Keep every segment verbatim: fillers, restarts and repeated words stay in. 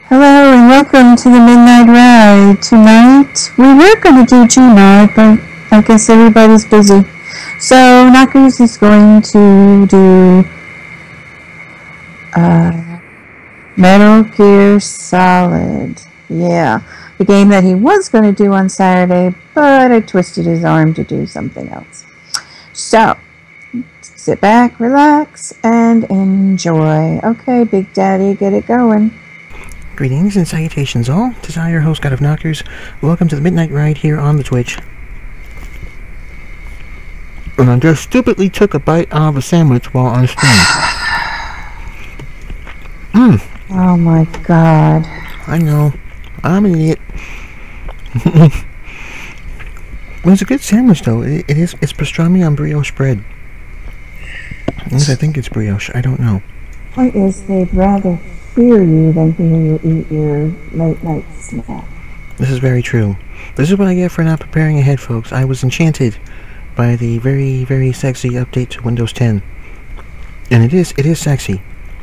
Hello and welcome to the Midnight Ride. Tonight, we were going to do G-Mod, but I guess everybody's busy. So, Knockers is going to do uh, Metal Gear Solid. Yeah, the game that he was going to do on Saturday, but I twisted his arm to do something else. So, sit back, relax, and enjoy. Okay, Big Daddy, get it going. Greetings and salutations all. Tis I, your host, God of Knockers. Welcome to the Midnight Ride here on the Twitch. And I just stupidly took a bite out of a sandwich while on stream. Mmm. Oh my god. I know. I'm an idiot. Well, it's a good sandwich though. It, it is. It's pastrami on brioche bread. Yes, I think it's brioche. I don't know. Point is, they'd rather hear you than hear you eat your late night snack. This is very true. This is what I get for not preparing ahead, folks. I was enchanted by the very, very sexy update to Windows ten. And it is, it is sexy.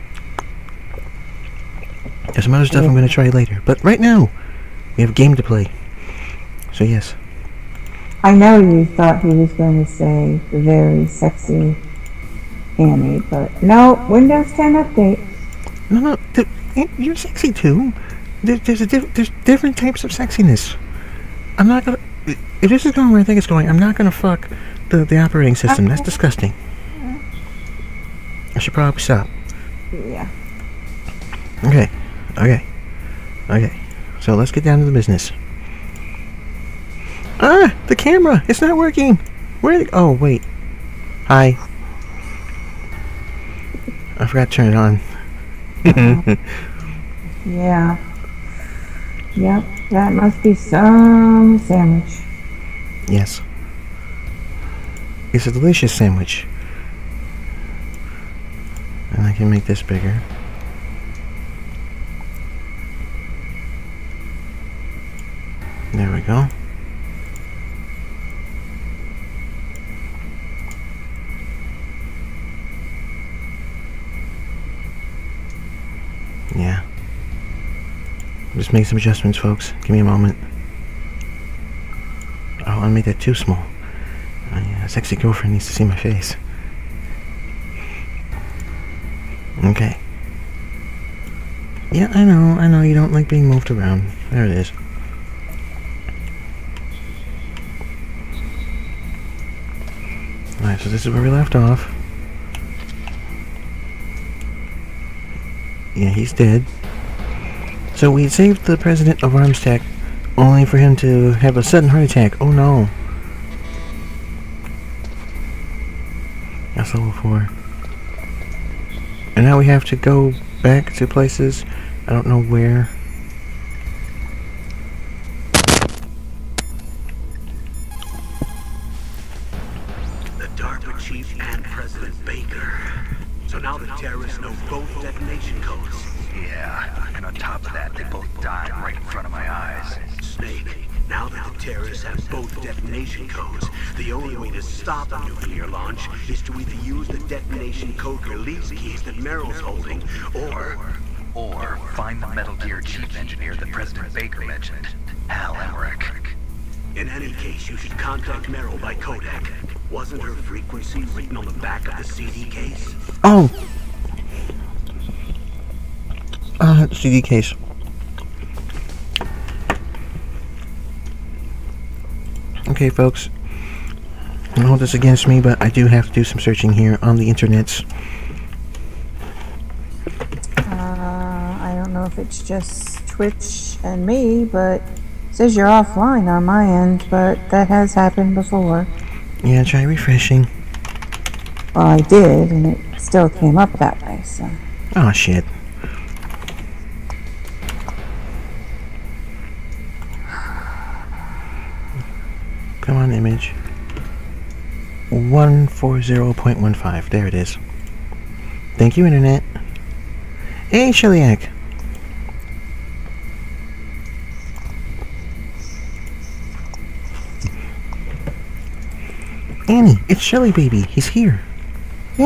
There's some other stuff yeah. I'm going to try later. But right now, we have a game to play. So yes. I know you thought he was going to say the very sexy Annie, but no, Windows ten update. No, no, th you're sexy too. There, there's a diff there's different types of sexiness. I'm not gonna. If this is going where I think it's going, I'm not gonna fuck the the operating system. That's disgusting. I should probably stop. Yeah. Okay. Okay. Okay. So let's get down to the business. Ah, the camera. It's not working. Where? The oh wait. Hi. I forgot to turn it on. Yeah. Yep, that must be some sandwich. Yes. It's a delicious sandwich. And I can make this bigger. There we go. Yeah. Just make some adjustments, folks. Give me a moment. I don't want to make that too small. My uh, sexy girlfriend needs to see my face. Okay. Yeah, I know, I know you don't like being moved around. There it is. Alright, so this is where we left off. Yeah, he's dead. So we saved the president of Armstack, only for him to have a sudden heart attack. Oh no. That's level four. And now we have to go back to places. I don't know where. The DARPA chief and President Baker. So now the terrorists know both detonation codes. Yeah, and on top of that, they both died right in front of my eyes. Snake, now that the terrorists have both detonation codes, the only way to stop a nuclear launch is to either use the detonation code release keys that Meryl's holding, or... Or find the Metal Gear chief engineer that President Baker mentioned, Hal Emmerich. In any case, you should contact Meryl by codec. Wasn't her frequency written on the back of the C D case? Oh! Uh, C D case. Okay, folks. Don't hold this against me, but I do have to do some searching here on the internets. Uh, I don't know if it's just Twitch and me, but it says you're offline on my end, but that has happened before. Yeah, try refreshing. Well, I did, and it still came up that way, so... Oh, shit. Come on, image. one forty point one five. There it is. Thank you, Internet. Hey, Shellyak. Annie, it's Shelly Baby. He's here.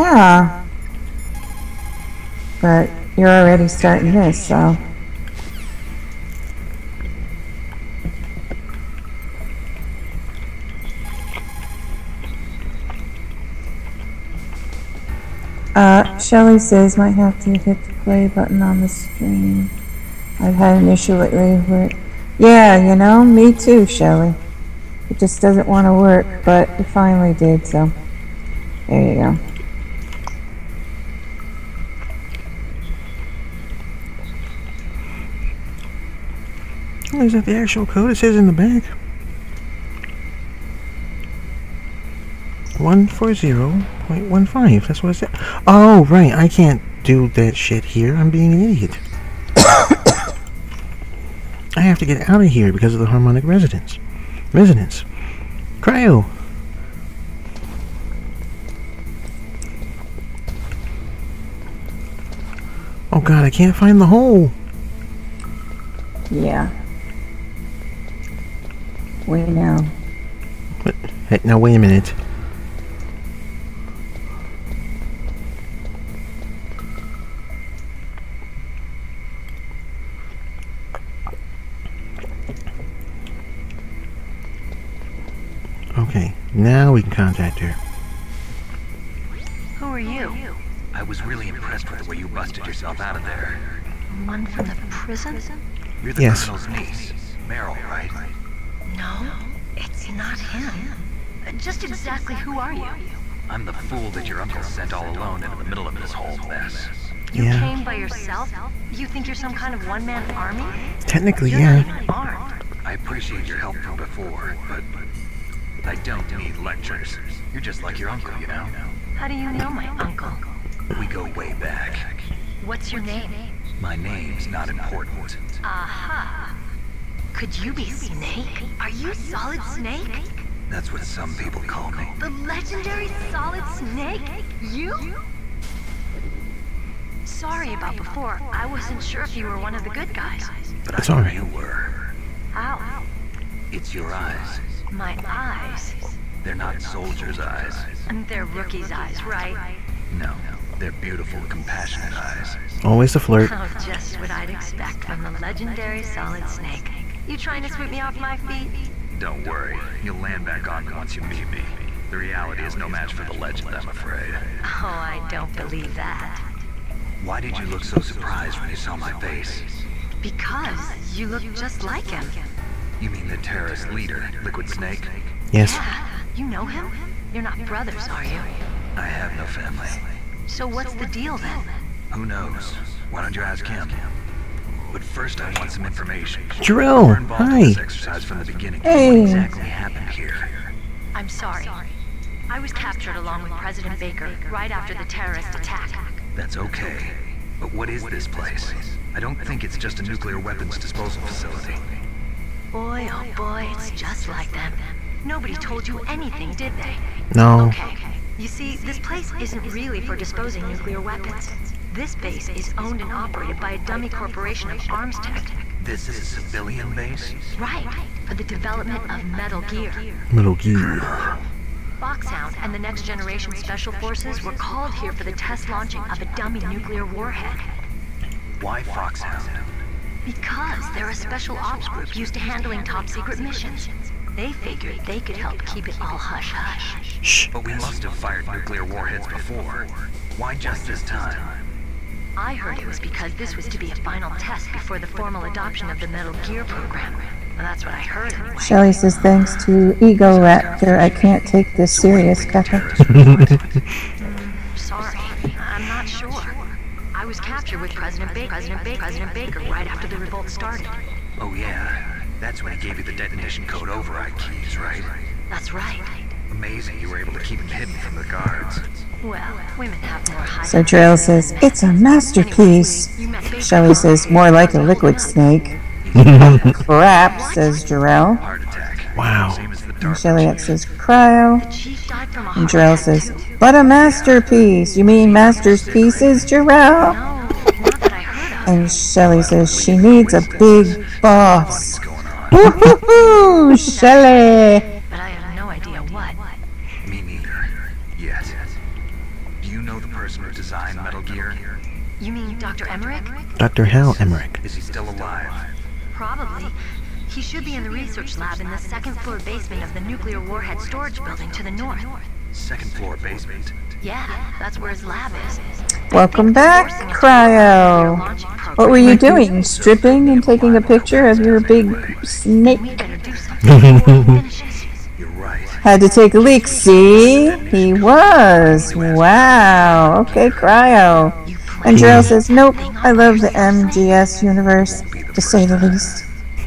Yeah. But you're already starting this, so... Shelly says might have to hit the play button on the stream. I've had an issue lately where... Yeah, you know, me too, Shelly. It just doesn't want to work, but it finally did, so... There you go. Oh, is that the actual code? It says in the back. one forty point one five. That's what it said. Oh, right. I can't do that shit here. I'm being an idiot. I have to get out of here because of the harmonic resonance. Resonance. Cryo. Oh god, I can't find the hole. Yeah. We know. What? Hey, now wait a minute. Okay, now we can contact her. Who are you? I was really impressed with the way you busted yourself out of there. One from the prison? You're the Yes. Colonel's niece, Meryl, right? No, it's not him. Uh, Just exactly who are you? I'm the fool that your uncle sent all alone into the middle of this whole mess. You Yeah. came by yourself? You think you're some kind of one-man army? Technically, You're yeah. not even armed. I appreciate your help from before, but I don't need lectures. You're just like your uncle, you know? How do you know my uncle? We go way back. What's your name? My name's not important. Aha. Could you be Snake? Are you Solid Snake? That's what some people call me. The legendary Solid Snake? You? Sorry about before. I wasn't sure if you were one of the good guys. But It's I knew alright. you were. How? It's your eyes. My eyes. They're not soldiers' eyes. And they're rookie's eyes, right? No, they're beautiful, compassionate eyes. Always the flirt. Oh, just what I'd expect from the legendary Solid Snake. You trying to sweep me off my feet? Don't worry, you'll land back on me once you meet me. The reality is no match for the legend, I'm afraid. Oh, I don't believe that. Why did you look so surprised when you saw my face? Because you look just like him. You mean the terrorist leader, Liquid Snake? Yes. Yeah, you know him? You're not brothers, are you? I have no family. So what's the deal then? Who knows? Why don't you ask him? But first I want some information. Jarrell, We're involved in hi. this exercise from the beginning. Hey. What exactly happened here? I'm sorry. I was captured along with President Baker right after the terrorist attack. That's okay. But what is this place? I don't think it's just a nuclear weapons disposal facility. Boy, oh boy, it's just like them. Nobody told you anything, did they? No. Okay. You see, this place isn't really for disposing nuclear weapons. This base is owned and operated by a dummy corporation of arms tech. This is a civilian base? Right, for the development of Metal Gear. Metal Gear. Foxhound and the Next Generation Special Forces were called here for the test launching of a dummy nuclear warhead. Why Foxhound? Because they're a special ops group used to handling top secret missions. They figured they could help keep it all hush-hush. Shh. But we must have fired nuclear warheads before. Why just this time? I heard it was because this was to be a final test before the formal adoption of the Metal Gear program. Well, that's what I heard anyway. Shelly says, thanks to Ego Raptor, I can't take this serious, Becca. Mm, sorry, I'm not sure. I was captured with President Baker, President Baker, President Baker right after the revolt started. Oh yeah, that's when he gave you the detonation code override keys, right? That's right. Amazing you were able to keep him hidden from the guards. Well, women have more high. So Trail says, it's a masterpiece. You met Baker. Shelly says, more like a liquid snake. Crap, says Jarrell. Heart attack. Wow. Same as the And dark Shelly says, cryo. The chief died from a And heart Jarrell attack, says, too. but a masterpiece. You mean master's pieces, Jarrell? No, not that I heard of. And Shelly says, she needs a big boss. going on. Woo-hoo-hoo, Shelly. But I have no idea what. Me neither. Yet. Do you know the person who designed Metal Gear? You mean Doctor Emmerich? Doctor Hal Emmerich. Is he still alive? Probably. He should be in the research lab in the second floor basement of the nuclear warhead storage building to the north. Second floor basement. Yeah, that's where his lab is. Welcome back, Cryo. What were you doing? Stripping and taking a picture of your big snake? You're right. Had to take a leak, see? He was. Wow. Okay, Cryo. And Jarrell says, nope, I love the M G S universe, to say the least.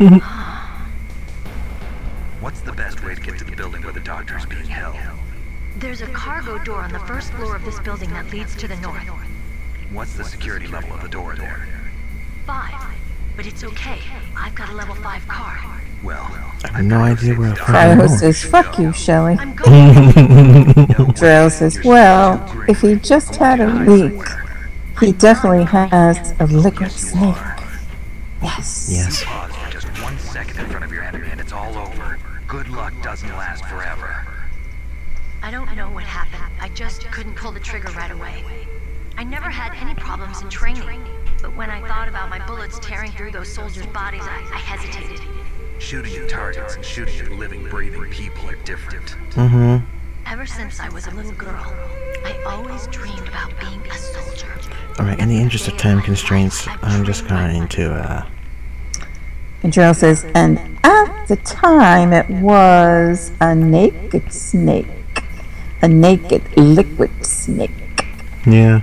What's the best way to get to the building where the doctor's being held? There's a cargo door on the first floor of this building that leads to the north. What's the security level of the door there? Five. But it's okay. I've got a level five car. Well, I have no idea where I'm Cryo going. says, fuck you, Shelly. I'm going. Jarrell says, well, if he just had a leak, he definitely has a liquid snake. Yes. Yes. pause for just one second in front of your enemy and it's all over. Good luck doesn't last forever. I don't know what happened. I just couldn't pull the trigger right away. I never had any problems in training, but when I thought about my bullets tearing through those soldiers' bodies, I, I hesitated. Shooting at targets and shooting at living, breathing people are different. Mm-hmm. Ever since I was a little girl, I always dreamed about being a soldier. Alright, in the interest of time constraints, I'm just going to, uh... And Jarrell says, and at the time it was a naked snake. A naked liquid snake. Yeah.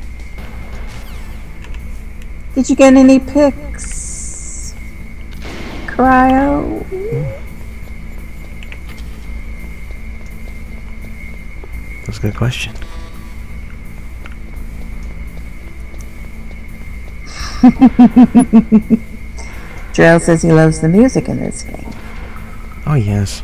Did you get any pics? Cryo? That's a good question. Jarrell says he loves the music in this game. Oh, yes.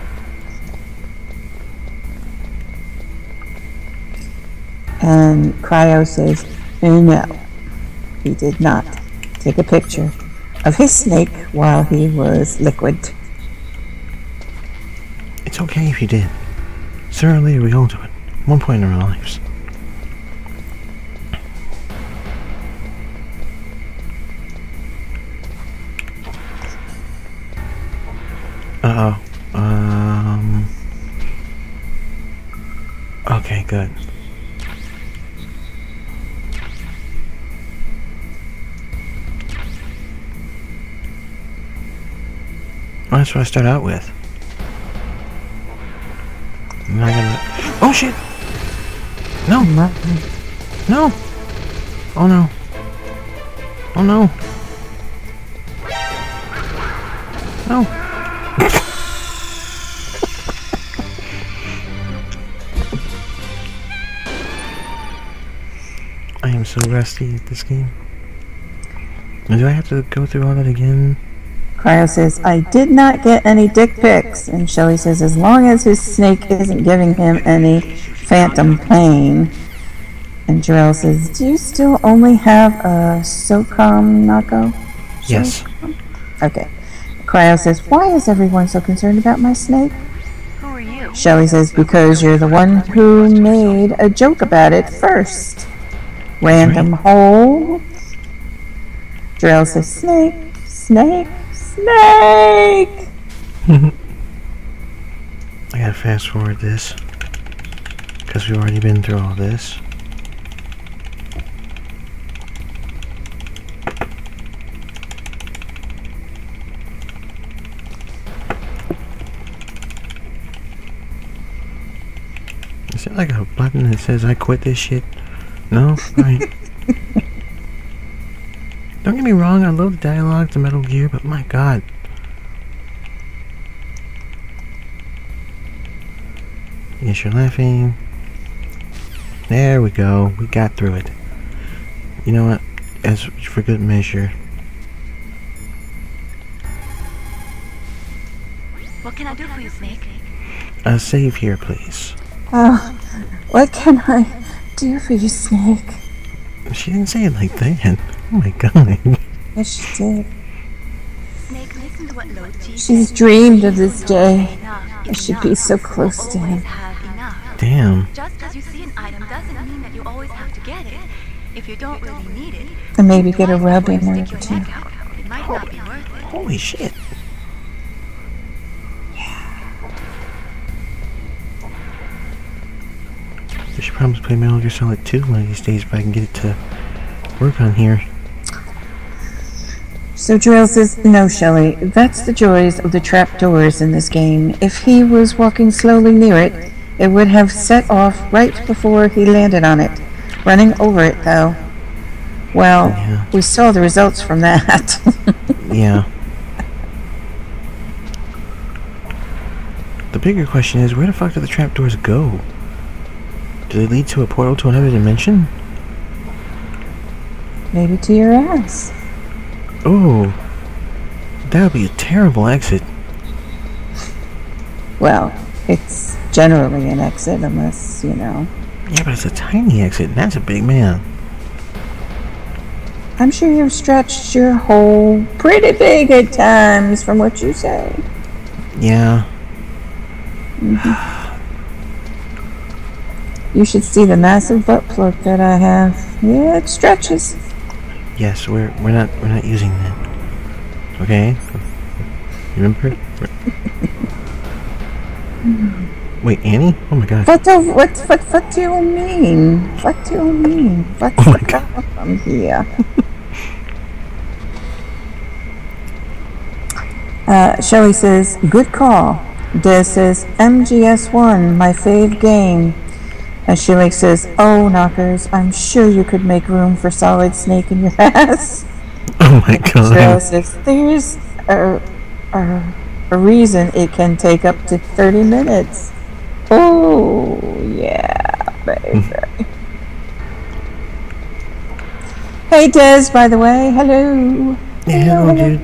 And Cryo says, no, he did not take a picture of his snake while he was liquid. It's okay if you did. Sooner or later we all do it. One point in our lives. Uh-oh. Um... Okay, good. Well, that's what I start out with. I'm not gonna... Oh shit! No! No! Oh no! Oh no! No! I am so rusty at this game. Do I have to go through all that again? Cryo says, I did not get any dick pics. And Shelly says, as long as his snake isn't giving him any phantom pain. And Jarrell says, do you still only have a SOCOM Nako? Yes. Okay. Cryo says, why is everyone so concerned about my snake? Who are you? Shelly says, because you're the one who made a joke about it first. Random hole. Jarrell says, snake, snake, snake! I gotta fast forward this. Because we've already been through all this. Is it like a button that says I quit this shit? No? Alright. Don't get me wrong, I love the dialogue to Metal Gear, but my god. Yes, you're laughing. There we go. We got through it. You know what? As for good measure. What can I do for you, Snake? Uh, save here, please. Oh, what can I do for you, Snake? She didn't say it like that. Oh my god. Yes, she did. Snake, listen to what Lochi She's dreamed of this day. I should be so close to him. have enough. Damn. Just because you see an item doesn't mean that you always have to get it. If you don't really need it, And maybe get a rub in there, stick too. your neck out. It might not be worth it. Holy shit. We should probably play Metal Gear Solid two one of these days if I can get it to work on here. So Jarrell says, no, Shelley, that's the joys of the trapdoors in this game. If he was walking slowly near it, it would have set off right before he landed on it. Running over it, though. Well, Yeah. we saw the results from that. Yeah. The bigger question is, where the fuck do the trapdoors go? Do they lead to a portal to another dimension? Maybe to your ass. Oh, that would be a terrible exit. Well, it's generally an exit unless, you know. Yeah, but it's a tiny exit, and that's a big man. I'm sure you've stretched your hole pretty big at times from what you say. Yeah. You should see the massive butt plug that I have. Yeah, it stretches. Yes, we're we're not we're not using that. Okay. Remember? Wait, Annie? Oh my god. What do, what, what, what do you mean? What do you mean? What's Oh my the God. problem here? uh, Shelley says, good call. Des says, M G S one, my fave game. And Shelley says, oh, knockers, I'm sure you could make room for Solid Snake in your ass. Oh my Cheryl god. says, there's a, a, a reason it can take up to thirty minutes. Oh, yeah, baby. Hey, Des, by the way. Hello. Yeah, hello, dude.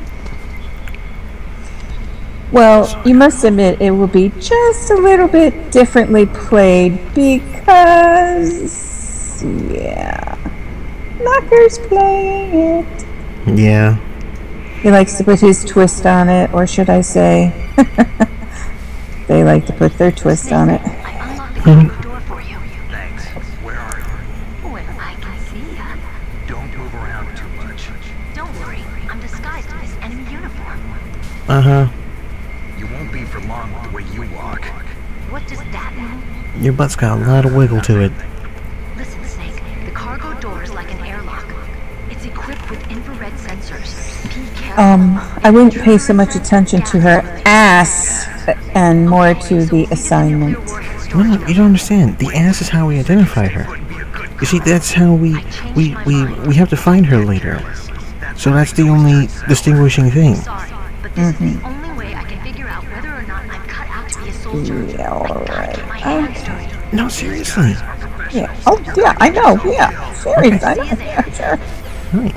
Well, you must admit it will be just a little bit differently played because, yeah, Knocker's playing it. Yeah. He likes to put his twist on it, or should I say, they like to put their twist on it. I unlocked the cargo door for you. Thanks. Where are you? Well, I can see ya. Don't move around too much. Don't worry, I'm disguised in this enemy uniform. Uh-huh. You won't be for long with the way you walk. What does that mean? Your butt's got a lot of wiggle to it. Listen, Snake, the cargo door is like an airlock. It's equipped with infrared sensors. Be careful. Um, I wouldn't pay so much attention to her ass and more to the assignment. No, you don't understand. The ass is how we identify her. You see, that's how we we we we have to find her later. So that's the only distinguishing thing. Sorry, but this is the only way I can figure out whether or not I'm cut out to be a soldier. Yeah, alright. Get my hands Okay. dirty. No, seriously. Yeah. Oh, yeah, I know. Yeah. Serious. I know. See you there. Yeah, sure. Right.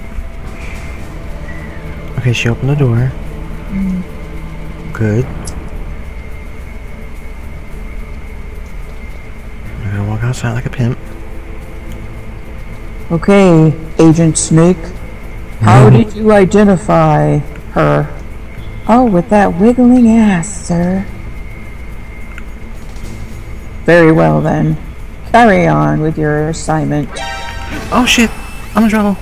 Okay, she opened the door. Good. I'm gonna walk outside like a pimp. Okay, Agent Snake. How did you identify her? Oh, with that wiggling ass, sir. Very well then. Carry on with your assignment. Oh shit! I'm in trouble.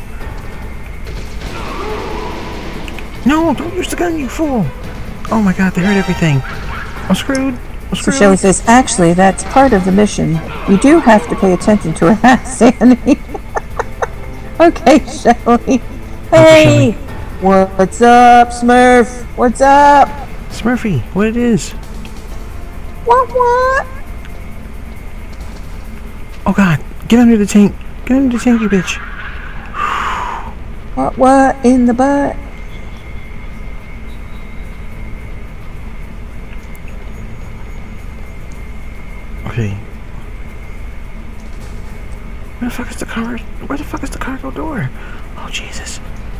No, don't use the gun, you fool! Oh my god, they hurt everything. I'm screwed. I'm So screwed. Shelley says, actually, that's part of the mission. You do have to pay attention to her ass, Annie. Okay, Shelley. Hey! What's up, Smurf? What's up? Smurfy, what it is? What, what? Oh god, get under the tank. Get under the tank, you bitch. What, what in the butt? Okay. Where the fuck is the car? Where the fuck is the cargo door? Oh Jesus.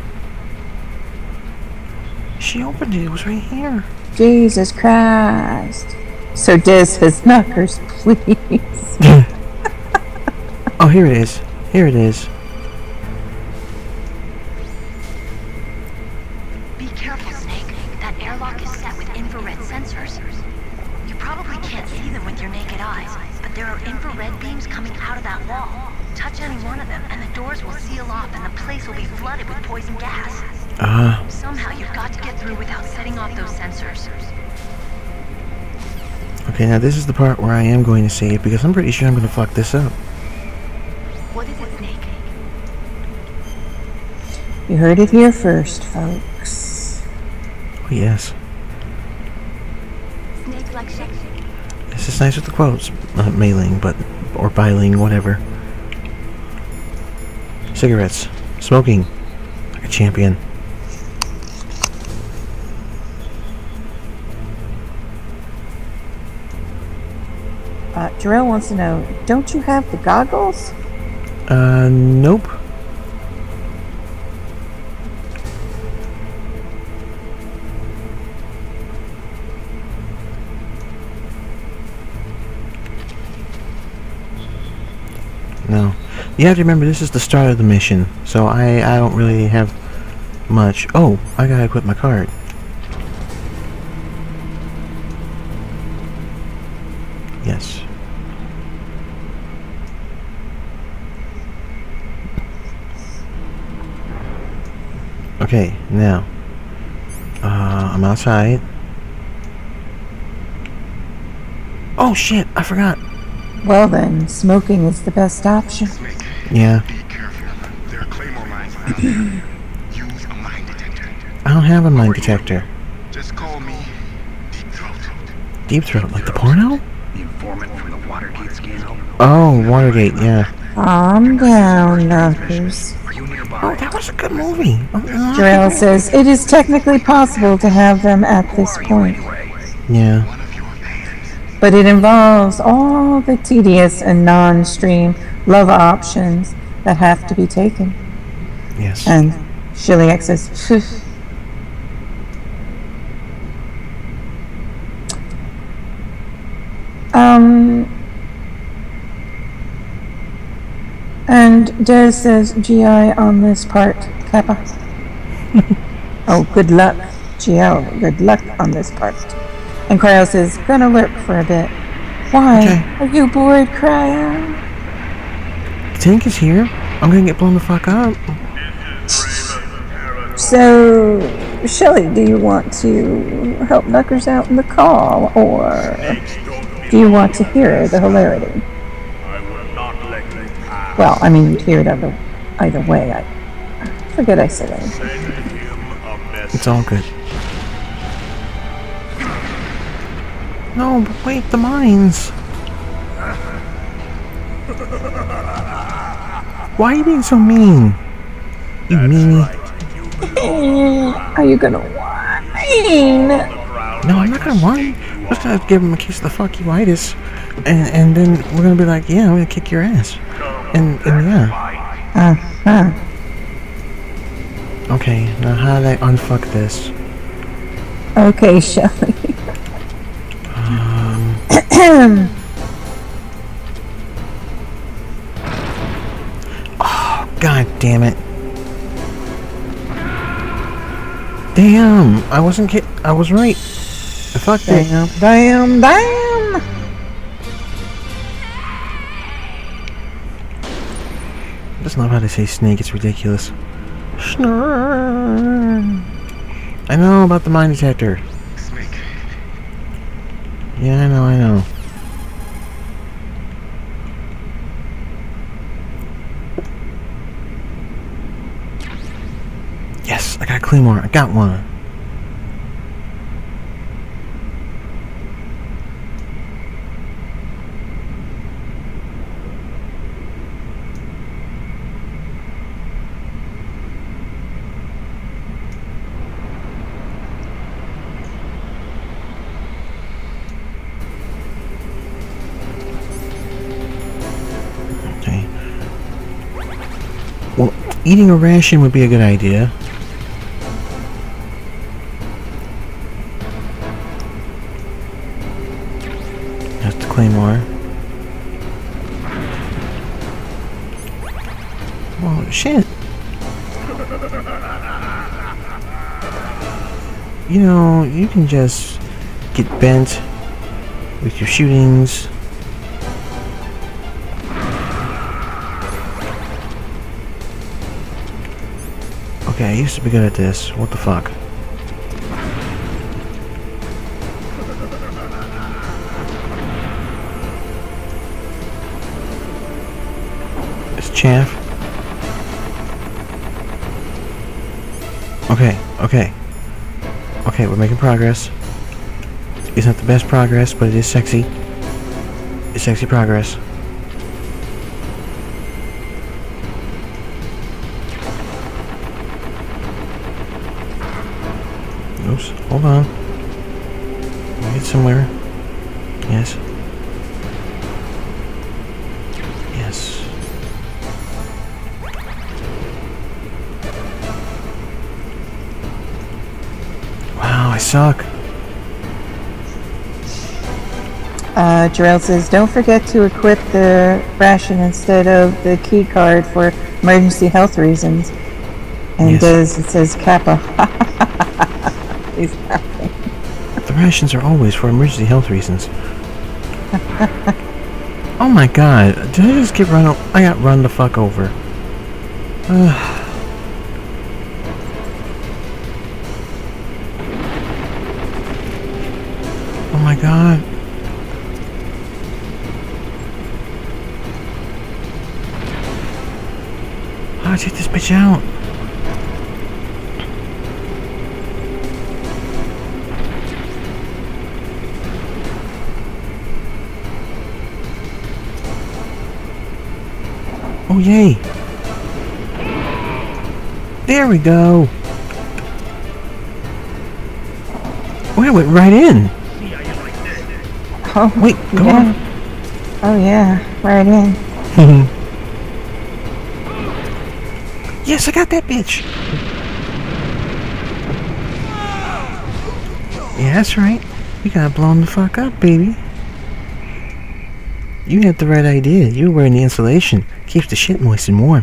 She opened it, it was right here. Jesus Christ. So Des says, knockers, please. Oh, here it is. Here it is. Be careful, Snake. That airlock is set with infrared sensors. You probably can't see them with your naked eyes, but there are infrared beams coming out of that wall. Touch any one of them, and the doors will seal off, and the place will be flooded with poison gas. Uh, Somehow you've got to get through without setting off those sensors. Okay, now this is the part where I am going to save because I'm pretty sure I'm going to fuck this up. What is it, Snake? You heard it here first, folks. Oh, yes. Snake like shake. This is nice with the quotes. Not mailing, but... or biling, whatever. Cigarettes. Smoking. Like a champion. Uh, Jarrell wants to know, don't you have the goggles? Uh, nope. No. You have to remember, this is the start of the mission, so I, I don't really have much. Oh, I gotta equip my card. Yes. Okay, now. Uh, I'm outside. Oh shit, I forgot. Well then, smoking is the best option. Snake, Yeah. be careful. There are claymore mines around. Use a mine detector. I don't have a mine detector. Just call me Deep Throat. Deep Throat, like the porno? The informant from the Watergate scandal? Oh, Watergate, yeah. Calm down, Knuckles. Are you nearby? Oh, that was a good movie. Oh, uh, Jarrell says it is technically possible to have them at this point, yeah. One of your band. but it involves all the tedious and non-stream love options that have to be taken. Yes. And Shiliak says, "Phew." Um, and Dez says, G I on this part, Kappa. Oh, good luck, G L, good luck on this part. And Cryo says, gonna lurk for a bit. Why? Okay. Are you bored, Cryo? Tank is here. I'm gonna get blown the fuck up. So, Shelly, do you want to help Knuckers out in the call, or do you want to hear the hilarity? I will not let you pass. Well, I mean, you'd hear it either, either way. I, I forget I said anything. Send him a message. It's all good. No, but wait, the mines. Why are you being so mean? You meanie. Are you gonna whine? No, I'm not gonna whine. I'm just gonna give him a kiss of the fuck you-itis. And, and then we're gonna be like, yeah, I'm gonna kick your ass. And, and yeah. Uh-huh. Okay, now how do I unfuck this? Okay, Shelly. Um... Oh, god damn it. Damn, I wasn't kid- I was right. I fucked it. Damn, damn, damn! I just love how they say snake, it's ridiculous. Snarr. I know about the mine detector. Snake. Yeah, I know, I know. Yes, I got a Claymore. I got one. Okay. Well, eating a ration would be a good idea. That's the Claymore. Oh, shit. You know, you can just get bent with your shootings. Okay, I used to be good at this. What the fuck? chaff. Okay, okay. Okay, we're making progress. It's not the best progress, but it is sexy. It's sexy progress. Oops, hold on. Let me get somewhere. Yes. Yes. Wow, I suck. Uh, Jarrell says, don't forget to equip the ration instead of the key card for emergency health reasons. And Yes. does it says Kappa. He's laughing. The rations are always for emergency health reasons. Oh my god, did I just get run o- I got run the fuck over. Ugh. Oh my god. How did I take this bitch out? Oh yay! There we go! Oh, I went right in! Oh, Wait, go yeah. on! Oh, yeah. Right in. Yes, I got that bitch! Yeah, that's right. You got blown the fuck up, baby. You had the right idea. You were wearing the insulation. Keeps the shit moist and warm.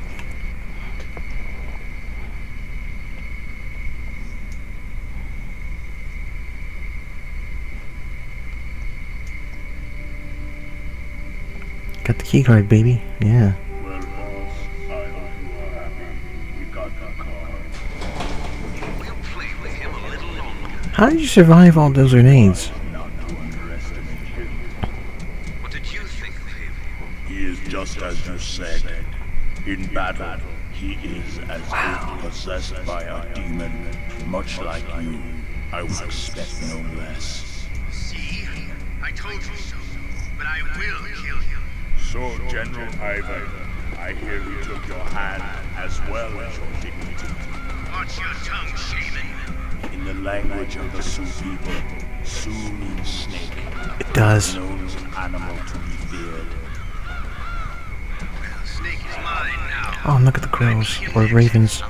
Got the key card, baby. Yeah. Well, boss, I hope you are happy. We got the car. We'll play with him a little longer. How did you survive all those grenades? Not to underestimate him. What did you think of him? He is just as you said. In battle, he is as if possessed by a demon, much like you. I would expect no less. See? I told you so. But I will kill him. So, General Ivan, I hear you took your hand as well as your dignity. Watch your tongue, shaman. In the language of the Sioux people, Sioux means snake. It does. Known as an animal to be feared. Well, Snake is mine now. Oh, and look at the crows. Or ravens.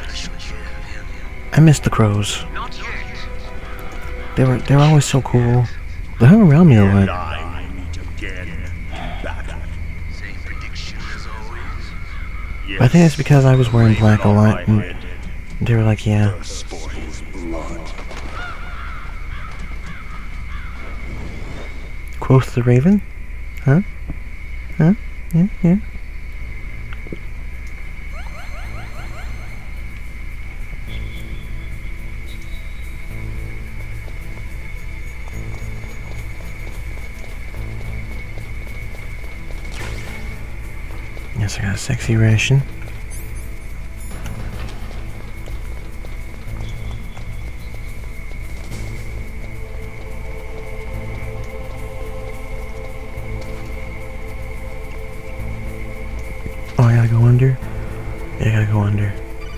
I miss the crows. Not yet. They were they were always so cool. They hung around me a You and lot. I will meet again in battle. Same prediction as always. Yes, I think it's because I was wearing black a on lot, my and head, they were like, yeah. thirst for his blood. Quoth the raven? Huh? Huh? Yeah, yeah. Yes, I got a sexy ration. Oh, I gotta go under? Yeah, I gotta go under.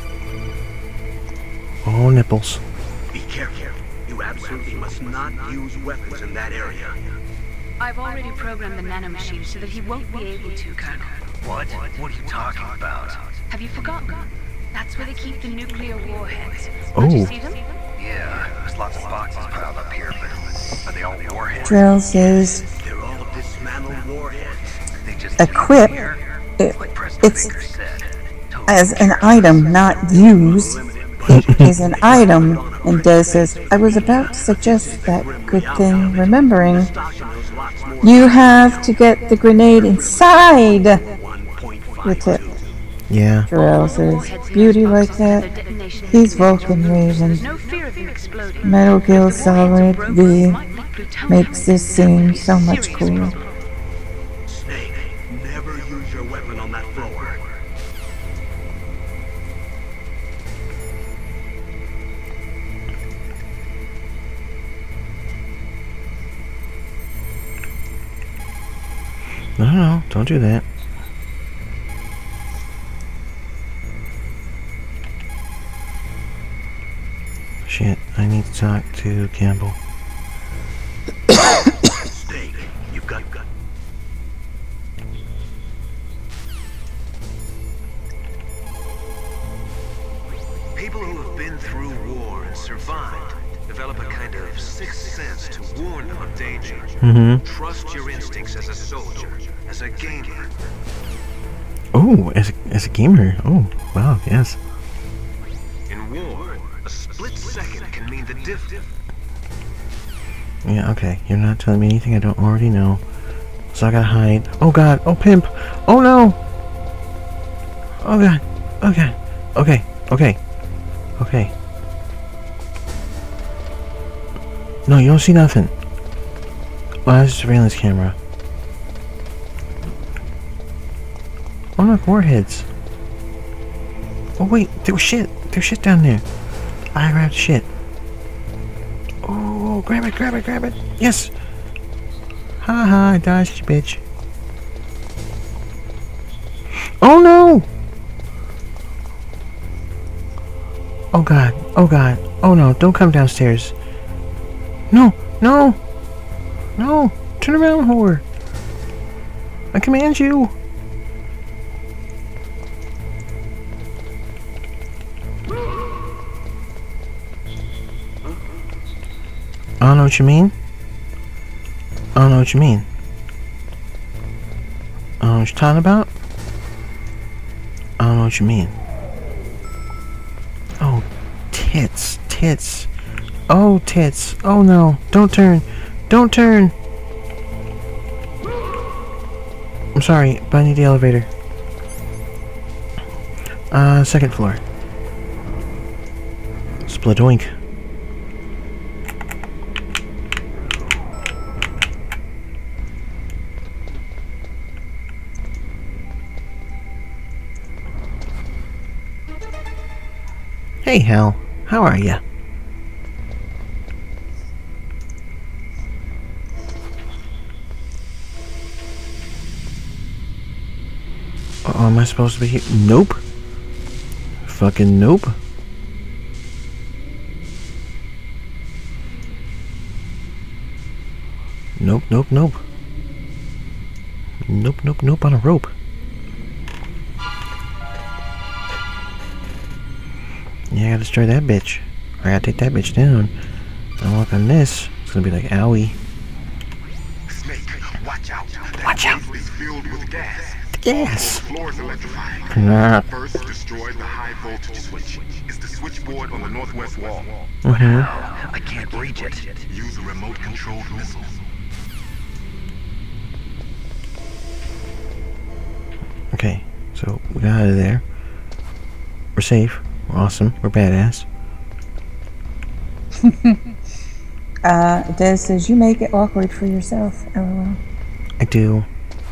Oh, nipples. Be careful. You absolutely must not use weapons in that area. I've already programmed the nanomachine so that he won't be able to, Colonel. What? What are you talking about? Have you forgotten? That's where they keep the nuclear warheads. Oh. Don't you see them? Yeah, there's lots of boxes piled up here, but are they all warheads? Jarrell says, They're all dismantled warheads. They just equip leave them here? it, Like Preston it's Baker said. Totally as an careless. item, not use. It is an item, and Des says, I was about to suggest that. Good thing remembering. You have to get the grenade inside the tip. Yeah. Jarrell says, beauty like that. He's Vulcan Raven. There's no fear of him exploding. Metal Gear Solid V Might leak plutonium. makes this scene so much Serious cooler. problem. Snake, never use your weapon on that floor. No, no, don't do that. Shit, I need to talk to Campbell. Snake, you've got... got. People who have been through war and survived develop a kind of sixth sense to warn them of danger. Mm-hmm. Trust your instincts as a soldier, as a gamer. Oh, as a, as a gamer. Oh, wow, yes. In war, a split second can mean the difference. Yeah, okay. You're not telling me anything I don't already know. So I gotta hide. Oh god. Oh pimp. Oh no. Oh god. Okay. Okay. Okay. Okay. No, you don't see nothing. Oh, that's a surveillance camera. Oh look, warheads. Oh wait, there was shit. There's shit down there. I grabbed shit. Oh, grab it, grab it, grab it. Yes. Ha ha, I dodged you, bitch. Oh no! Oh god, oh god, oh no, don't come downstairs. No, no, no, turn around, whore. I command you. I don't know what you mean. I don't know what you mean. I don't know what you're talking about. I don't know what you mean. Oh, tits, tits. Oh, tits. Oh no, don't turn. Don't turn. I'm sorry, but I need the elevator. Uh, second floor. Spladoink. Hey, Hal. How are ya? Oh, am I supposed to be here? Nope. Fucking nope. Nope, nope, nope. Nope, nope, nope on a rope. Yeah, I gotta destroy that bitch. I gotta take that bitch down. And walk on this. It's gonna be like, owie. Snake, watch out. That Watch out. is filled with gas. Yes. The floor is electrified. Nah. First, destroy the high voltage switch. It's the switchboard on the northwest wall. Mm-hmm. I can't reach it. Use a remote-controlled missile. Okay, so we got out of there. We're safe. We're awesome. We're badass. uh, Des says you make it awkward for yourself. LOL. I do.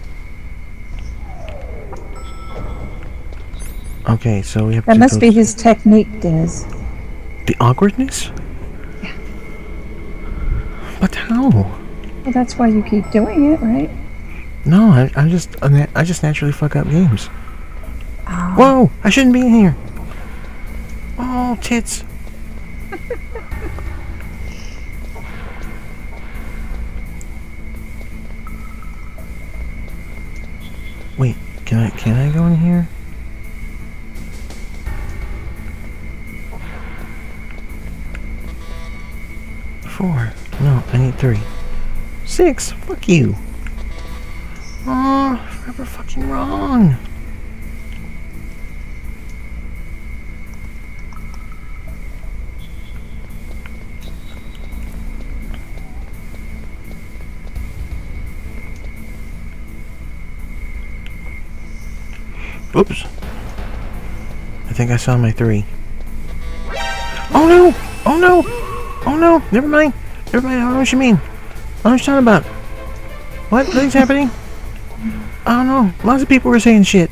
Okay, so we have That to must go be his technique, Des. the awkwardness? Yeah. But how? Well, that's why you keep doing it, right? No, I, I just I just naturally fuck up games. Oh. Whoa! I shouldn't be in here. Oh, tits. Wait, can I can I go in here? Four. No, I need three. Six. Fuck you. Oh, forever fucking wrong. Oops. I think I saw my three. Oh no! Oh no! Oh no! Never mind! Never mind, I don't know what you mean. I don't know what you're talking about. What? Nothing's happening? I don't know. Lots of people were saying shit.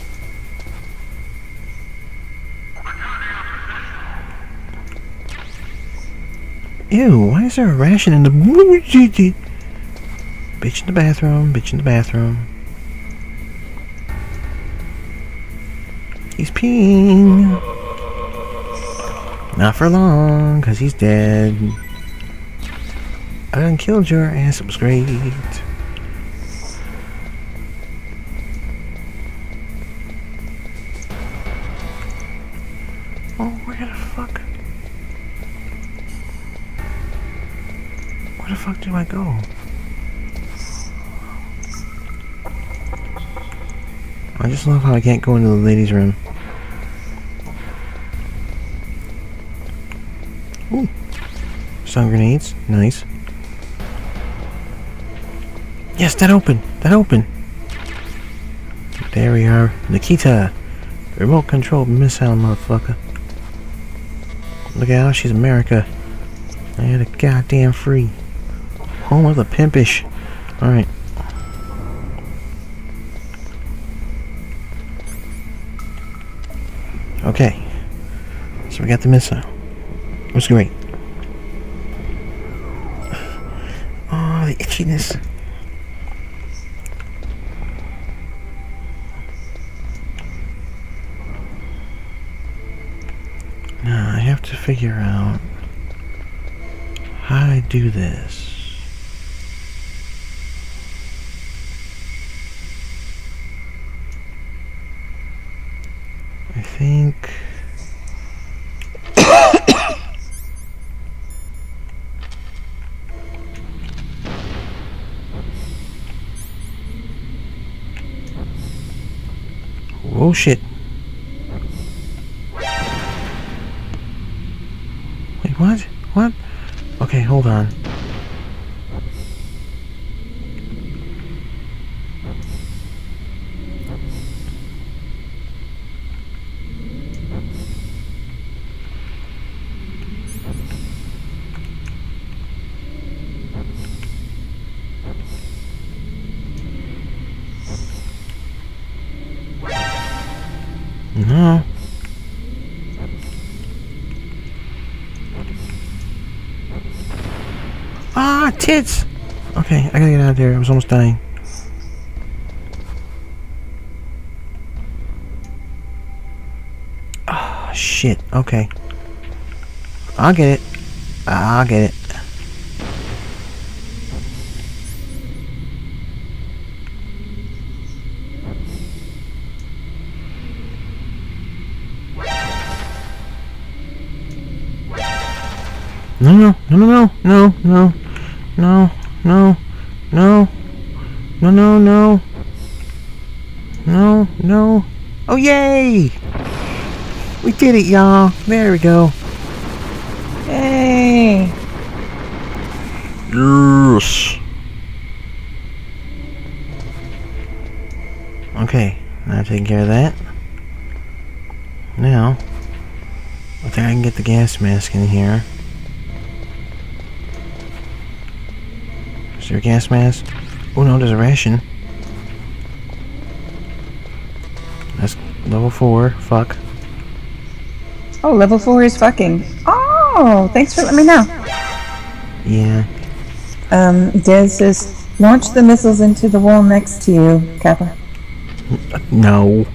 Ew, why is there a ration in the... Bitch in the bathroom, bitch in the bathroom. He's peeing. Not for long, because he's dead. I done killed your ass. It was great. Oh, where the fuck? Where the fuck do I go? I just love how I can't go into the ladies' room. Ooh. Stun grenades. Nice. Yes, that opened. That opened. There we are. Nikita. Remote controlled missile, motherfucker. Look at how she's America. I had a goddamn free. Home of the pimpish. Alright. Okay. So we got the missile. It was great. Oh, the itchiness. Now I have to figure out how I do this. I think oh shit. Wait, what? What? Okay, hold on. No. Ah, tits! Okay, I gotta get out of there. I was almost dying. Ah, shit. Okay. I'll get it. I'll get it. No, no, no, no, no, no, no, no, no, no, no, no, no, no. Oh, yay! We did it, y'all. There we go. Yay! Yes. Okay, now I've taken care of that. Now, I think I can get the gas mask in here. Is there a gas mask? Oh no, there's a ration. That's level four. Fuck. Oh, level four is fucking. Oh, thanks for letting me know. Yeah. Um, Des says, launch the missiles into the wall next to you, Kappa. No.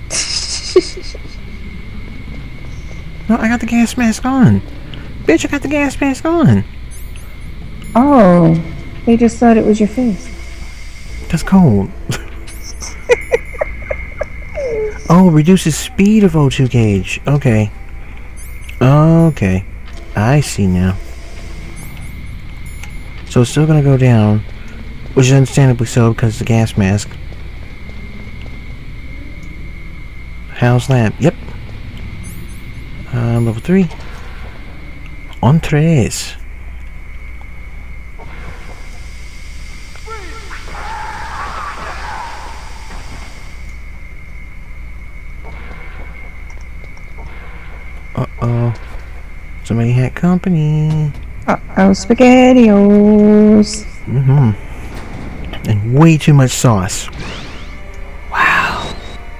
No, I got the gas mask on. Bitch, I got the gas mask on. Oh, they just thought it was your face. That's cold. Oh, reduces speed of O two gauge. Okay. Okay. I see now. So it's still gonna go down, which is understandably so because the gas mask. How's that? Yep. Uh, level three. On tres. Uh-oh. Somebody had company. Uh-oh, SpaghettiOs. Mm-hmm. And way too much sauce. Wow.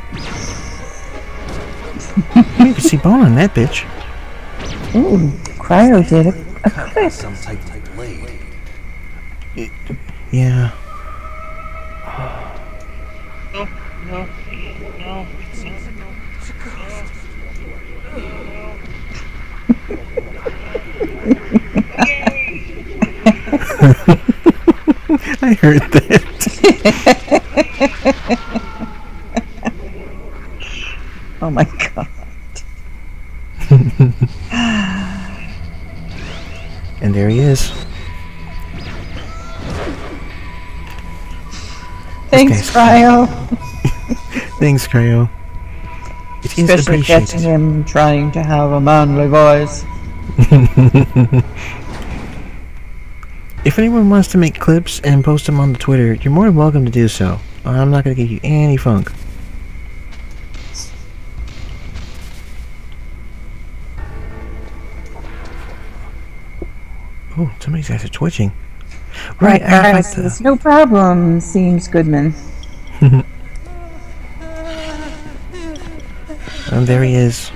You can see bone on that bitch. Ooh, Cryo did a, a clip. Some type of blade. It, yeah. No, no, no, it's, it's a I heard that. Oh my god. And there he is. Thanks, guy's- Cryo. Thanks, Cryo. It is Especially catching appreciated. him trying to have a manly voice. If anyone wants to make clips and post them on the Twitter, you're more than welcome to do so. I'm not going to give you any funk. Oh, some of these guys are twitching. Right, I Cryo like says, the... no problem, seems Goodman. And there he is.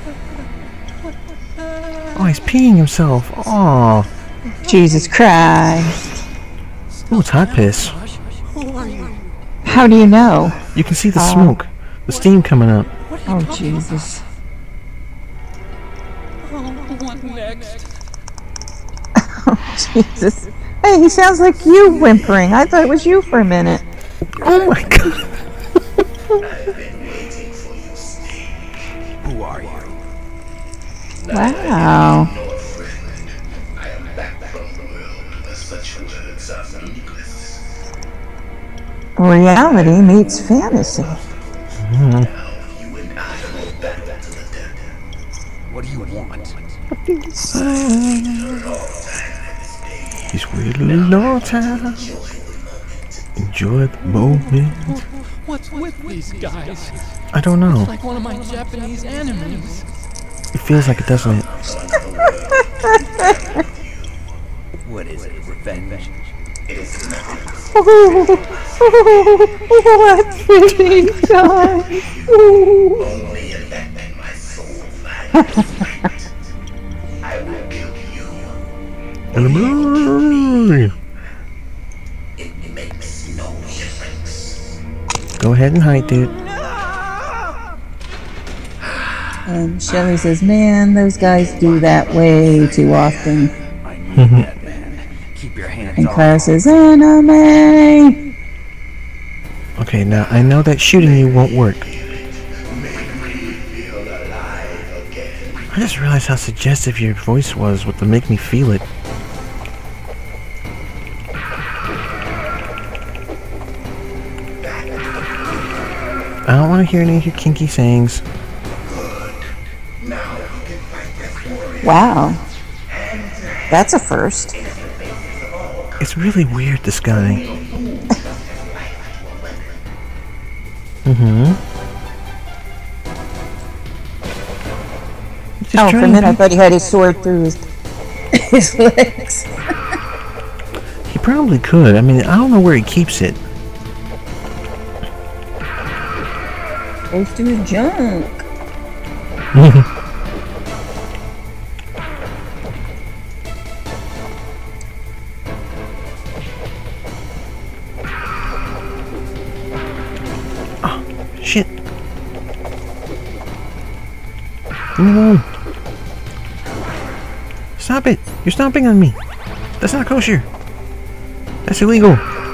Oh, he's peeing himself. Oh, Jesus Christ. oh, it's hot piss. How do you know? You can see the Oh. smoke, the steam coming up. Oh, Jesus. What next? Oh, Jesus. Hey, he sounds like you whimpering. I thought it was you for a minute. Oh my god. Who are you? Wow. I am back from the world where such words are meaningless. Reality meets fantasy. You and I go back to the dead. What do you want? He's waiting a long time. Enjoy the moment. What's with these guys? I don't know. Like one of my Japanese enemies. It feels like it, doesn't it? What is it? Revenge? Oh, what pretty guy. Only in that that my soul finds right. I will kill you. It makes no difference. Go ahead and hide, dude. And Shelley says, man, those guys do that way too often. I need that man. Keep your hands And off. Clara says, enemy! Okay, now I know that shooting you won't work. I just realized how suggestive your voice was with the make me feel it. I don't want to hear any of your kinky sayings. Wow. That's a first. It's really weird, this guy. Mm-hmm. Just Oh, for a trying minute I to thought he had his sword through his, his legs. be- He probably could. I mean, I don't know where he keeps it. Goes to his junk. Shit. Leave me alone. Stop it. You're stomping on me. That's not kosher. That's illegal.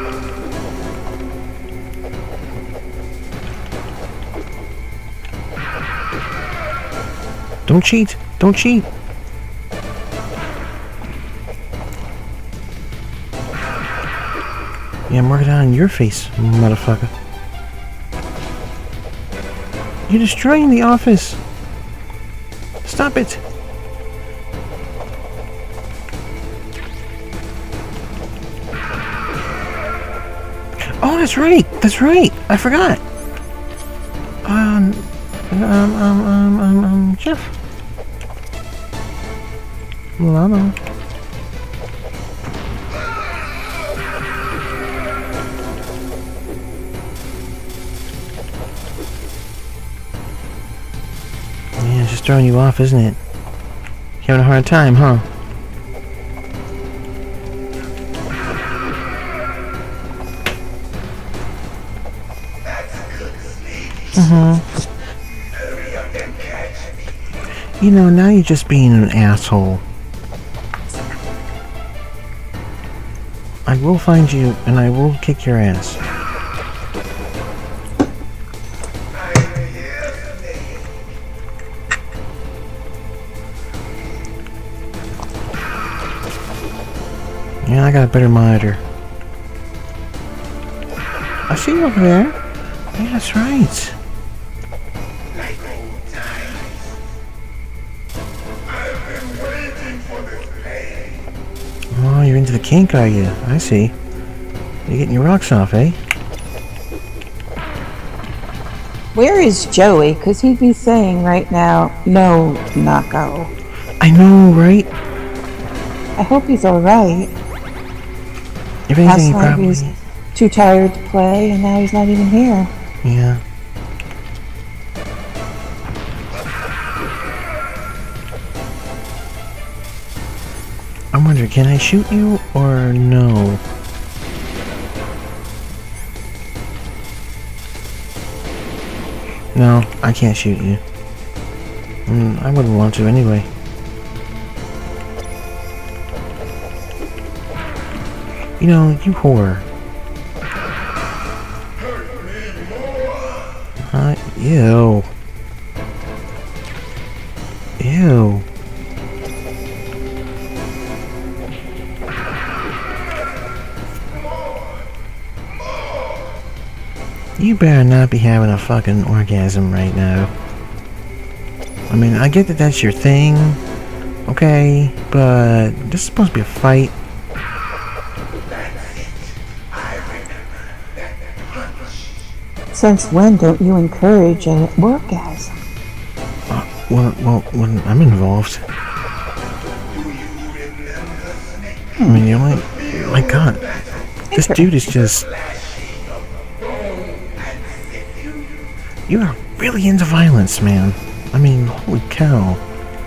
Don't cheat. Don't cheat. Yeah, I'm working on your face, motherfucker. You're destroying the office. Stop it. Oh, that's right. That's right. I forgot. Um, um, um, um, um, um Jeff. Lama. Yeah, it's just throwing you off, isn't it? You having a hard time, huh? Mm-hmm. You know, now you're just being an asshole. I will find you, and I will kick your ass. Yeah, I got a better monitor. I see you over there. Yeah, that's right. Like old times. I've been waiting for this day. Oh, you're into the kink, are you? I see. You're getting your rocks off, eh? Where is Joey? Because he'd be saying right now, no, not go. I know, right? I hope he's alright. If Last anything, he night probably... he was too tired to play, and now he's not even here. Yeah. I'm wondering, can I shoot you or no? No, I can't shoot you. Mm, I wouldn't want to anyway. You know, you whore. Uh, ew. Ew. You better not be having a fucking orgasm right now. I mean, I get that that's your thing, okay, but this is supposed to be a fight. Since when don't you encourage an orgasm? Uh, well, well, when I'm involved. I mean, you're like, my God, this dude is just... You are really into violence, man. I mean, holy cow.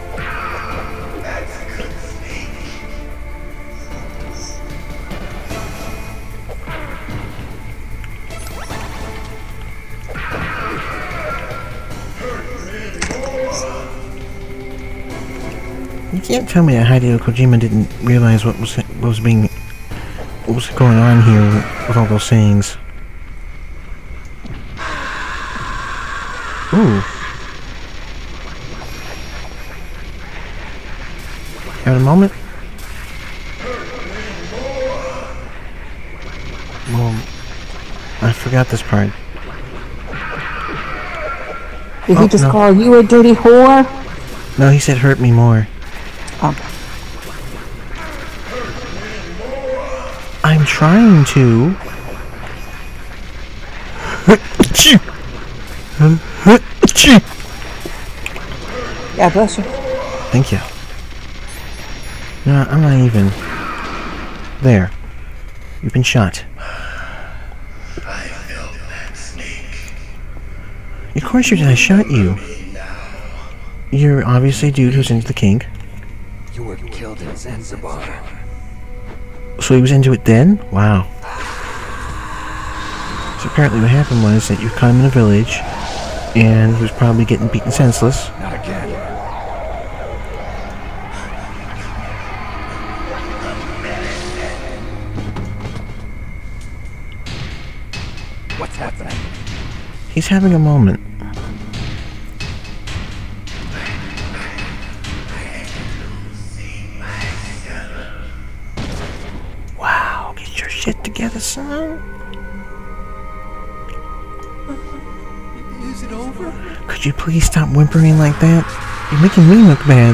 You can't tell me that Hideo Kojima didn't realize what was what was being what was going on here with, with all those sayings. Ooh. Having a moment? Well, I forgot this part. Did oh, he just no. call you a dirty whore? No, he said hurt me more. Oh. I'm trying to. Yeah, bless you. Thank you. No, I'm not even. There. You've been shot. I felt that snake. Of course you did. I shot you. You're obviously a dude who's into the kink. You were killed in Zanzibar. So he was into it then? Wow. So apparently what happened was that you caught him in a village, and he was probably getting beaten senseless. Not again. What's happening? He's having a moment. Wow, get your shit together, son. Is it over? Could you please stop whimpering like that? You're making me look bad.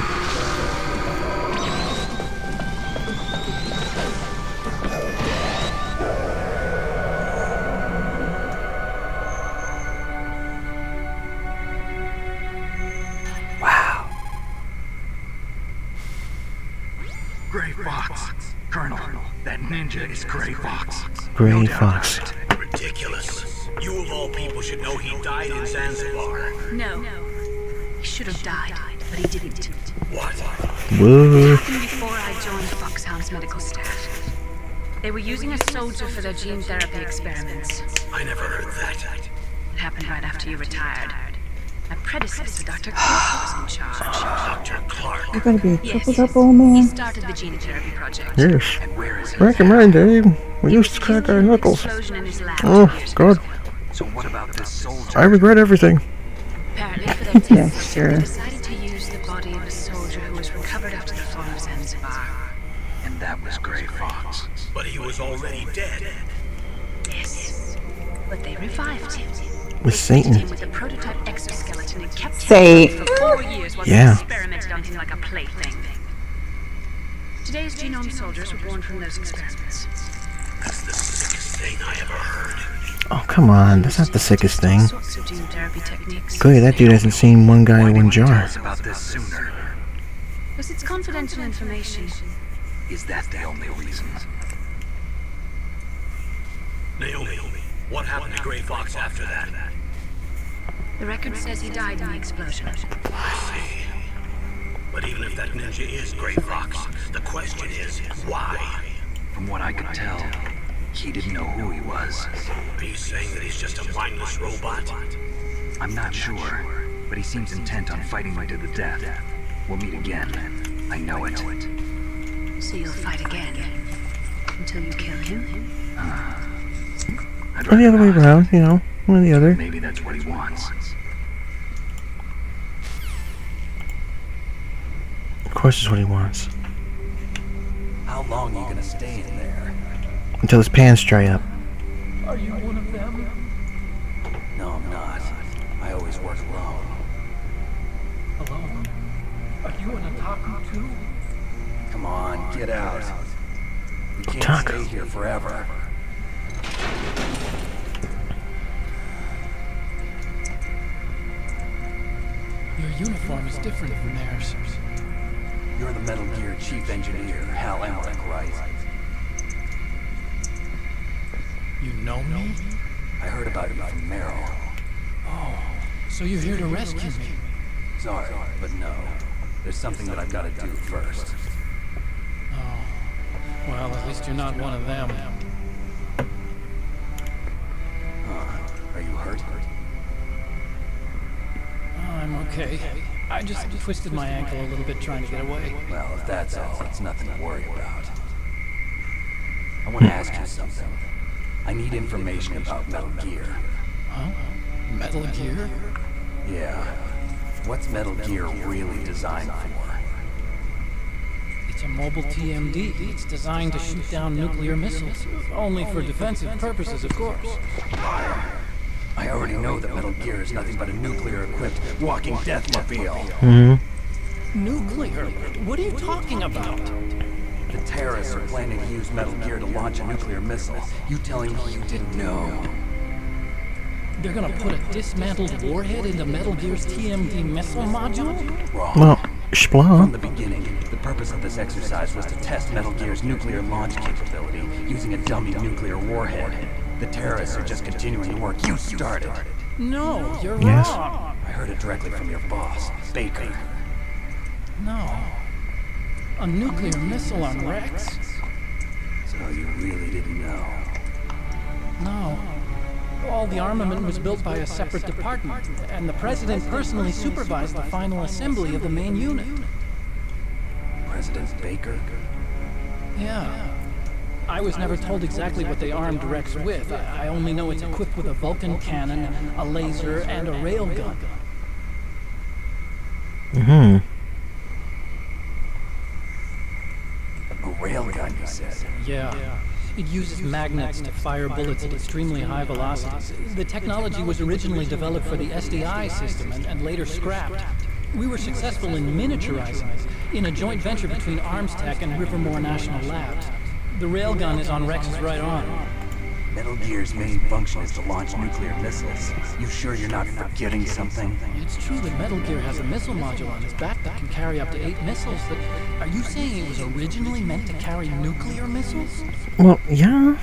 Wow. Gray Fox. Colonel, that ninja is Gray Fox. Gray No doubt Fox. about it. Ridiculous. You of all people should know he died in Zanzibar. No. He should have died, but he didn't. What? Whoa. Before I joined Foxhound's medical staff, they were using a soldier for their gene therapy experiments. I never heard that. It happened right after you retired. My predecessor, Doctor Clark, was in charge. Doctor Clark. You're gonna be a Yes, triple double, man. he started the gene therapy project. Yes. And where is he? Back in my day, we used to crack our knuckles. Explosion in his lab Oh, two years God. ago. So what about this soldier? I regret everything. Apparently, for their test Yeah, subject, sure. they decided to use the body of a soldier who was recovered after the fall of Zanzibar. And that was Grey Fox. But he was already dead. Yes, but they revived him. With They fitted Satan. him with a prototype exoskeleton and kept Say- him for four years while Yeah. they experimented on him like a plaything. Today's genome soldiers were born from those experiments. That's the sickest thing I ever heard. Oh, come on. That's not the sickest thing. All sorts of gene therapy techniques. Good, that dude hasn't seen one guy Why in didn't one you tell jar. us about this sooner? Because it's confidential information. Is that the only reason? Naomi, what happened to Grey Fox after that? The record says he died in the explosion. I see. But even if that ninja is Grey Fox, the question is, why? From what I could tell, he didn't know who he was. Are you saying that he's just a mindless robot? I'm not sure, but he seems intent on fighting me to the death. We'll meet again. I know it. So you'll fight again until you kill him? I'd Or the other way rather not. around, you know. One or the other. Maybe that's what he wants. Of course, is what he wants. How long are you gonna stay in there? Until his pants dry up. Are you one of them? No, I'm not. I always work alone. Alone? Are you an otaku too? Come on, get out. You can't Otaku. stay here forever. Your uniform is different from theirs. You're the Metal Gear chief engineer, Hal Emmerich, right? You know me? I heard about you from Meryl. Oh, so you're here to rescue me? Sorry, but no. There's something that I've got to do first. Oh, well, at least you're not one of them. Huh. Are you hurt? Oh, I'm okay. I just twisted my ankle a little bit trying to get away. Well, if that's all, it's nothing to worry about. I want to ask you something. I need information about Metal Gear. Huh? Metal Gear? Yeah. What's Metal Gear really designed for? It's a mobile T M D. It's designed to shoot down nuclear missiles. Only for defensive purposes, of course. I already know that Metal Gear is nothing but a nuclear-equipped walking deathmobile. Mm-hmm. Nuclear? What are you talking about? The terrorists are planning to use Metal Gear to launch a nuclear missile. You telling me you didn't know? They're gonna put a dismantled warhead into Metal Gear's T M D missile module? Wrong. Well, From Splah. the beginning, the purpose of this exercise was to test Metal Gear's nuclear launch capability using a dummy nuclear warhead. The terrorists are just continuing the work you started. No, you're Yes. wrong. I heard it directly from your boss, Baker. No. A nuclear missile on Rex? So you really didn't know? No. All the armament was built by a separate department, and the president personally supervised the final assembly of the main unit. President Baker? Yeah. I was never told exactly what they armed Rex with. I I only know it's equipped with a Vulcan cannon, a laser, and a railgun. Mm-hmm. A railgun, you said? Yeah. It uses magnets to fire bullets at extremely high velocities. The technology was originally developed for the S D I system and, and later scrapped. We were successful in miniaturizing it in a joint venture between Armstech and Rivermore National Labs. The railgun is on Rex's right arm. Metal Gear's main function is to launch nuclear missiles. You sure you're not forgetting something? It's true that Metal Gear has a missile module on its back that can carry up to eight missiles, but are you saying it was originally meant to carry nuclear missiles? Well, yeah.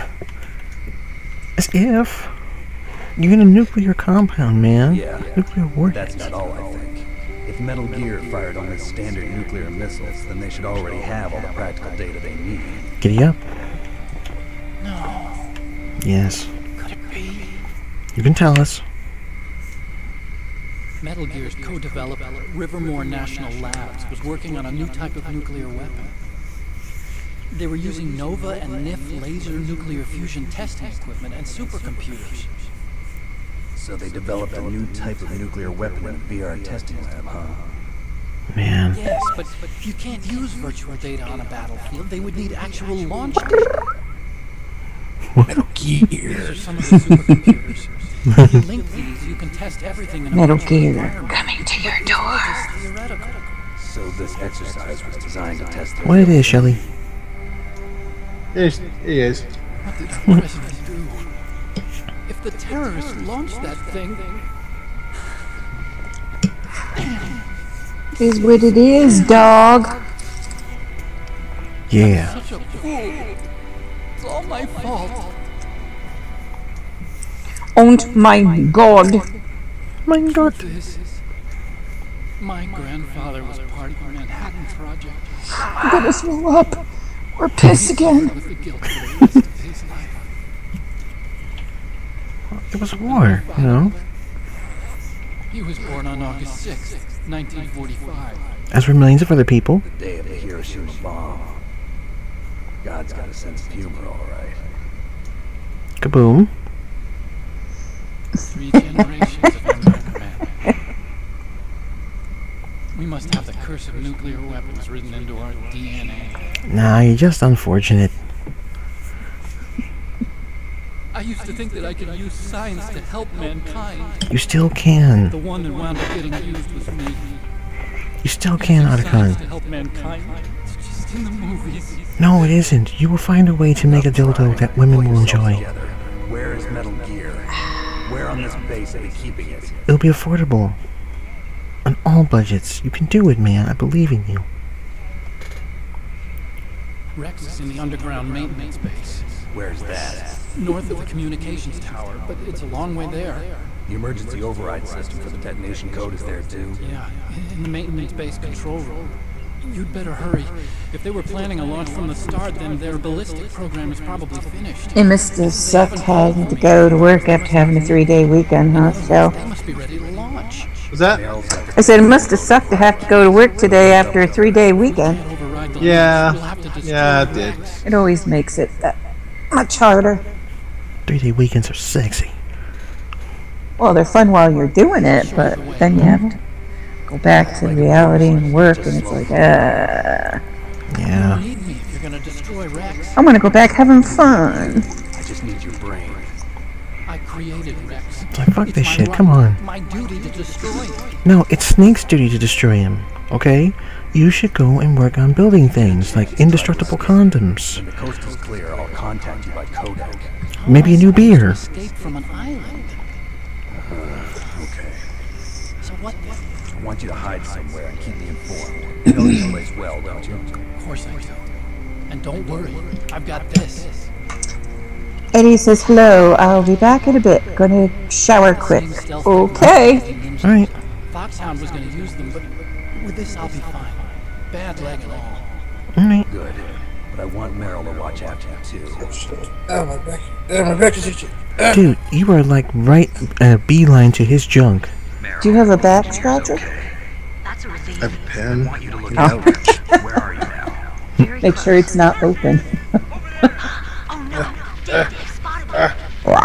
As if. You're in a nuclear compound, man. Yeah. Nuclear warhead. That's not all, I think. If Metal Gear fired only standard nuclear missiles, then they should already have all the practical data they need. Giddy up. No. Yes. Could it be? You can tell us. Metal Gear's co-developer, Rivermore National Labs, was working on a new type of nuclear weapon. They were using Nova and N I F laser nuclear fusion testing equipment and supercomputers. So they developed a new type of nuclear weapon in a V R testing lab, huh? Man. Yes, but, but you can't use virtual data on a battlefield. They would need actual launch data. Metal Gear. These are some of the supercomputers. If you link these, you can test everything in a Metal virtual Gear environment. coming to your But it's all door. just theoretical. So this exercise was designed to test their What it is, Shelly? Yes, it is. What did the president do? If the terrorists launched that thing, Is what it is, dog. Yeah. such a fool. It's all my fault. Und my God. My God. This is... My grandfather was part of the Manhattan Project. I'm gonna throw up. Or piss again. With the guilt for the rest of his life. It was a war, you know? He was born on August sixth, nineteen forty-five. As were millions of other people. The day of the Hiroshima bomb. God's got a sense of humor, all right. Kaboom. Three generations of American men. We must have the curse of nuclear weapons written into our D N A. Nah, you're just unfortunate. I used to think that I could use science to help mankind. You still can. The one that wound up getting used was me. You still can, Science Otacon. to help mankind. It's just in the movies. No, it isn't. You will find a way to make a dildo that women will enjoy. Where is Metal Gear? Where on this base are they keeping it? It'll be affordable. On all budgets. You can do it, man. I believe in you. Rex is in the underground maintenance base. Where's that? North of the communications tower, but it's a long way there. The emergency override system for the detonation code is there too. Yeah, in the maintenance base control room. You'd better hurry. If they were planning a launch from the start, then their ballistic program is probably finished. It must have sucked having to go to work after having a three-day weekend, huh, Phil? They must be ready to launch. Was that? I said it must have sucked to have to go to work today after a three-day weekend. Yeah. Yeah, it did. It always makes it that much harder. Three-day weekends are sexy. Well, they're fun while you're doing it, but then you have to go back to reality and work, and it's like, uh... Yeah. You need me if you're gonna destroy Rex. I'm gonna go back having fun. I just need your brain. I created Rex. It's like, fuck It's this my shit. right, Come on. My duty to destroy him. No, it's Snake's duty to destroy him. Okay? You should go and work on building things like indestructible condoms. When the coast is clear, I'll contact you by codec. Maybe a new beer. Escape from an island. Uh, okay. So what then? I want you to hide somewhere and keep me informed. You know this place well, don't you? Of course I do. And don't worry, I've got this. Eddie says, hello, I'll be back in a bit. Gonna shower quick. Okay. Alright. Foxhound was gonna use them, but with this I'll be fine. Bad leg and all. Alright. Good. But I want Meryl to watch after you too. Oh, my back. Oh, my back is itchy. Dude, you are like right uh, beeline to his junk. Do you have a back scratcher? That's a relief. I have a pen. I want you to look Oh. out. Where are you now? Very Make sure it's not open. Oh no! They spotted him.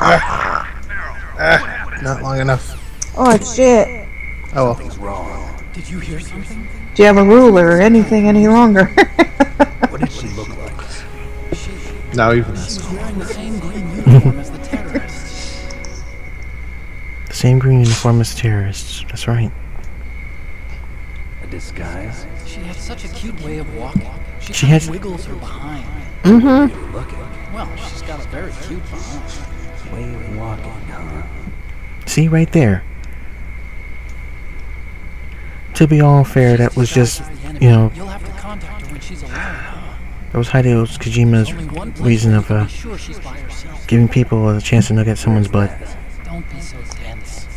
Ah, not long enough. Oh, shit. Oh, well. Something's wrong. Did you hear something? Do you have a ruler or anything any longer? What did she look like? She, Now even she this. was wearing the same green uniform as the terrorists. The same green uniform as terrorists. That's right. A disguise? She had such a cute way of walking. She, She kind has- of wiggles her behind. Mm-hmm. You're looking. Well, she's got a very cute behind. Way of walking, huh? See, right there. To be all fair, that was just, you know, You'll have to contact her when she's alone. that was Hideo Kojima's Only one place reason you of can uh, be sure she's by herself. giving people a chance to look at someone's butt. Don't be so tense.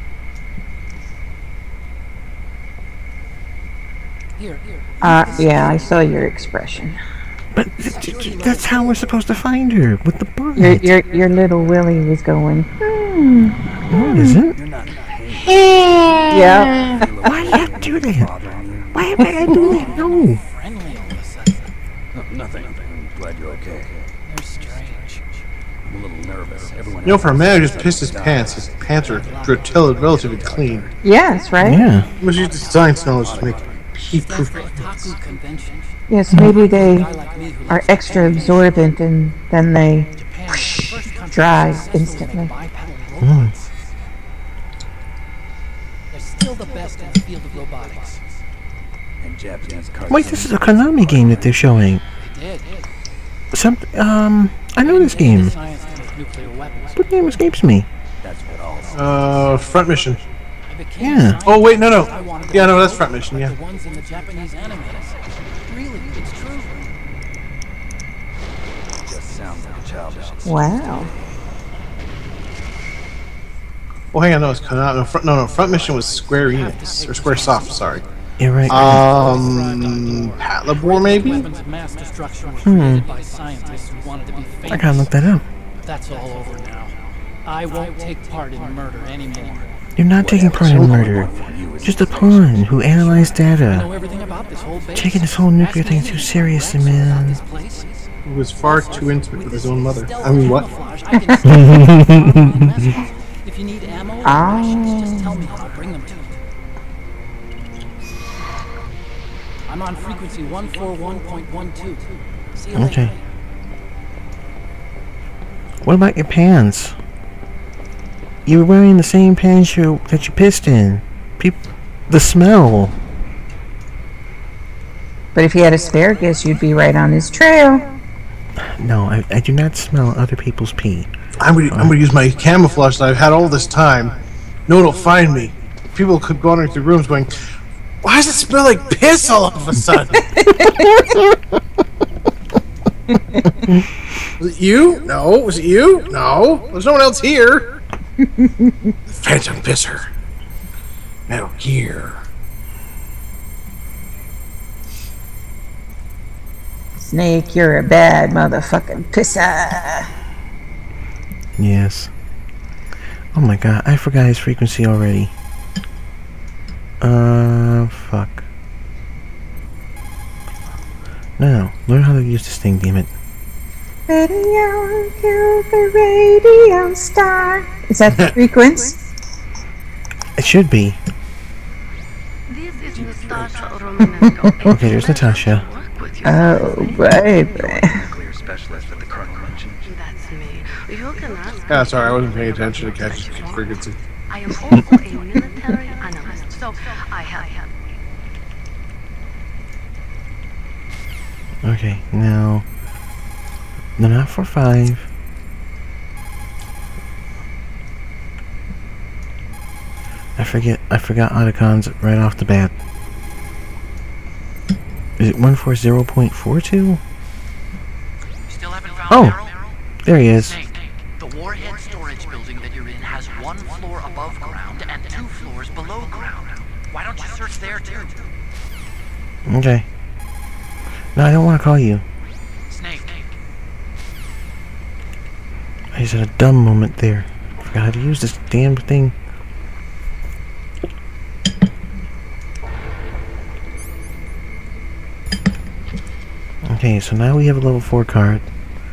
Here, here. Uh, yeah, I saw your expression. But th- th- th- that's how we're supposed to find her, with the butt. Your, your, your little Willie was going, hmm. No, it isn't. You're not in pain. Yeah. Why do you have to do that? Why am I gonna do that? No. Friendly all of a sudden. No, nothing. I'm glad you're okay. They're strange. I'm a little nervous. Everyone You know, for a man who just pissed his pants, his pants are still relatively clean. Yes, right? Yeah. He must use the design snows to make heat-proof pants. Otaku convention. Yes, maybe they are extra absorbent and then they dry instantly. Mm. They're still the best in the field of robotics. And Japanese cartoons. Wait, this is a Konami game that they're showing. They did. Some, um, I know this game. Science to make nuclear weapons. What name escapes me? That's what all. Uh, front mission. I became Yeah. a scientist Oh, wait, no, no. because I wanted to Yeah, no, be that's front mission, like yeah. the ones in the Japanese animes. Really, it's true. Just sounds like a childish. Wow. Oh, hang on, no, it's Konami. No, front, no, no, front mission was Square Enix. Or Square Soft, sorry. You're right. Um, Pat Labor, maybe? Weapons of mass destruction were Hmm. created by scientists who wanted to be famous. I gotta look that up. But that's all over now. I won't take part in murder anymore. You're not taking part in murder. Just a pawn who analyzed I know data. everything about this whole base. Taking this whole nuclear thing too seriously, man. This place. He was far too intimate with his own mother. I mean, what? Camouflage, I can see messages. If you need ammo or Ah. rations, just tell me and I'll bring them to you. I'm on frequency one forty-one point one two. See you Okay. later. What about your pants? You were wearing the same pants you that you pissed in. Peop the smell. But if he had asparagus, you'd be right on his trail. No, I, I do not smell other people's pee. I'm gonna, I'm gonna use my camouflage that I've had all this time. No one will find me. People could go into rooms going, why does it smell like piss all of a sudden? Was it you? No. Was it you? No. There's no one else here. Phantom Pisser. Metal Gear. Snake, you're a bad motherfucking pisser. Yes. Oh my god, I forgot his frequency already. Uh, fuck. No, learn how to use this thing, damn it. Radio, you're the radio star. Is that the frequency? It should be. This is Natasha Romanenko. Okay, there's Natasha. Oh, baby. Nuclear specialist at the Colonel mentioned. That's me. You can ask. Yeah, sorry, I wasn't paying attention to catch frequency. I am also a military analyst, so I have. Okay, now. No, not for five. I forget. I forgot Otacons right off the bat. Is it one four zero point four two? Still haven't found Oh, Meryl? there he is. Snake, the warhead storage building that you're in has one floor above ground and two floors below ground. Why don't you search there too? Okay. No, I don't want to call you. Snake. I just had a dumb moment there. I forgot how to use this damn thing. Okay, so now we have a level four card.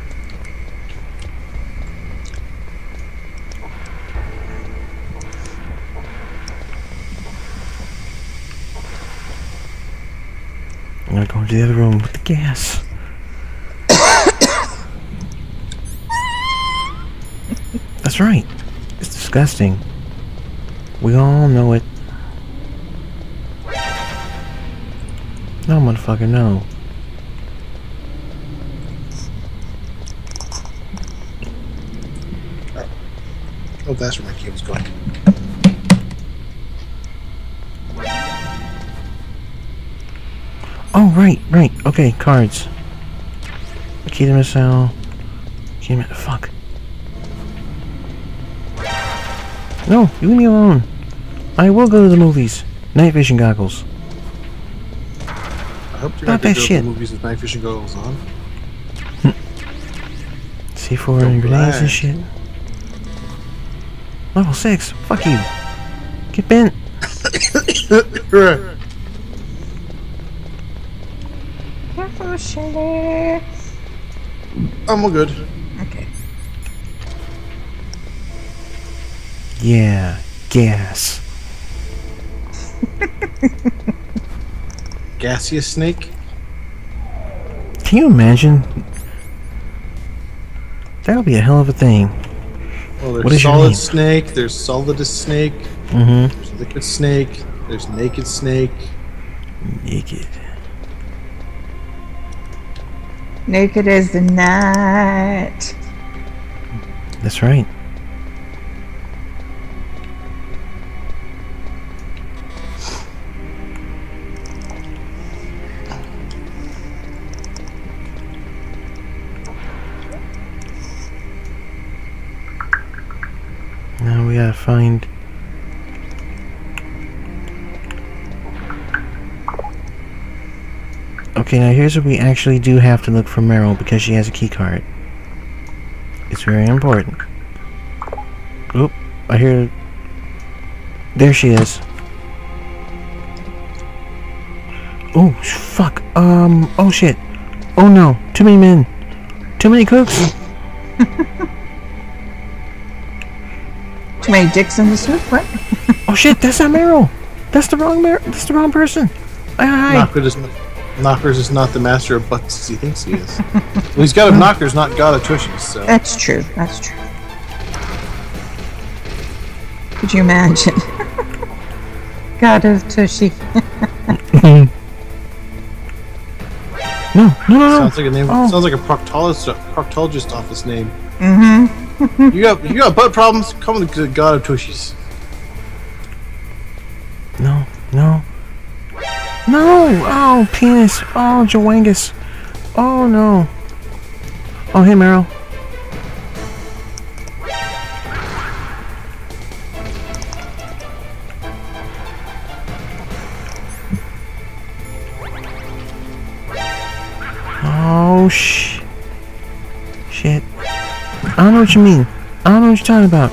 I'm gonna go into the other room with the gas. That's right. It's disgusting. We all know it. No, motherfucker, no. Oh, that's where my cable's going. Oh, right, right. Okay, cards. Key to missile. Key to fuck. No, you leave me alone. I will go to the movies. Night vision goggles. I hope you're Not not that going to shit. the movies with night vision goggles on. C four and grenades and shit. Level six. Fuck you. Give Get bent. Careful, Shelly. I'm all good. Okay. Yeah, gas. Gaseous snake? Can you imagine? That would be a hell of a thing. Well, there's What is your solid name? snake, there's solidus snake, Mm-hmm. there's liquid snake, there's naked snake. Naked. Naked as the night. That's right. Now we gotta find... Okay, now here's where we actually do have to look for Meryl because she has a key card. It's very important. Oop, I hear... There she is. Oh, fuck. Um, oh shit. Oh no, too many men. Too many cooks. Too many dicks in the soup, what? Oh shit, that's not Meryl. That's the wrong Mer That's the wrong person. Aye, aye, aye. Knocker is not, Knockers is not the master of butts as he thinks he is. Well, he's got a Knockers, not God of Tushies, so. That's true, that's true. Could you imagine? God of Tushy. No, no, no, no. Sounds like a name. Oh. Sounds like a proctologist, proctologist office name. Mm-hmm. You got you got butt problems? Come to the God of Tushies. No, no. No! Oh, penis. Oh, Joangus. Oh, no. Oh, hey, Meryl. Oh, sh... Shit. I don't know what you mean. I don't know what you're talking about.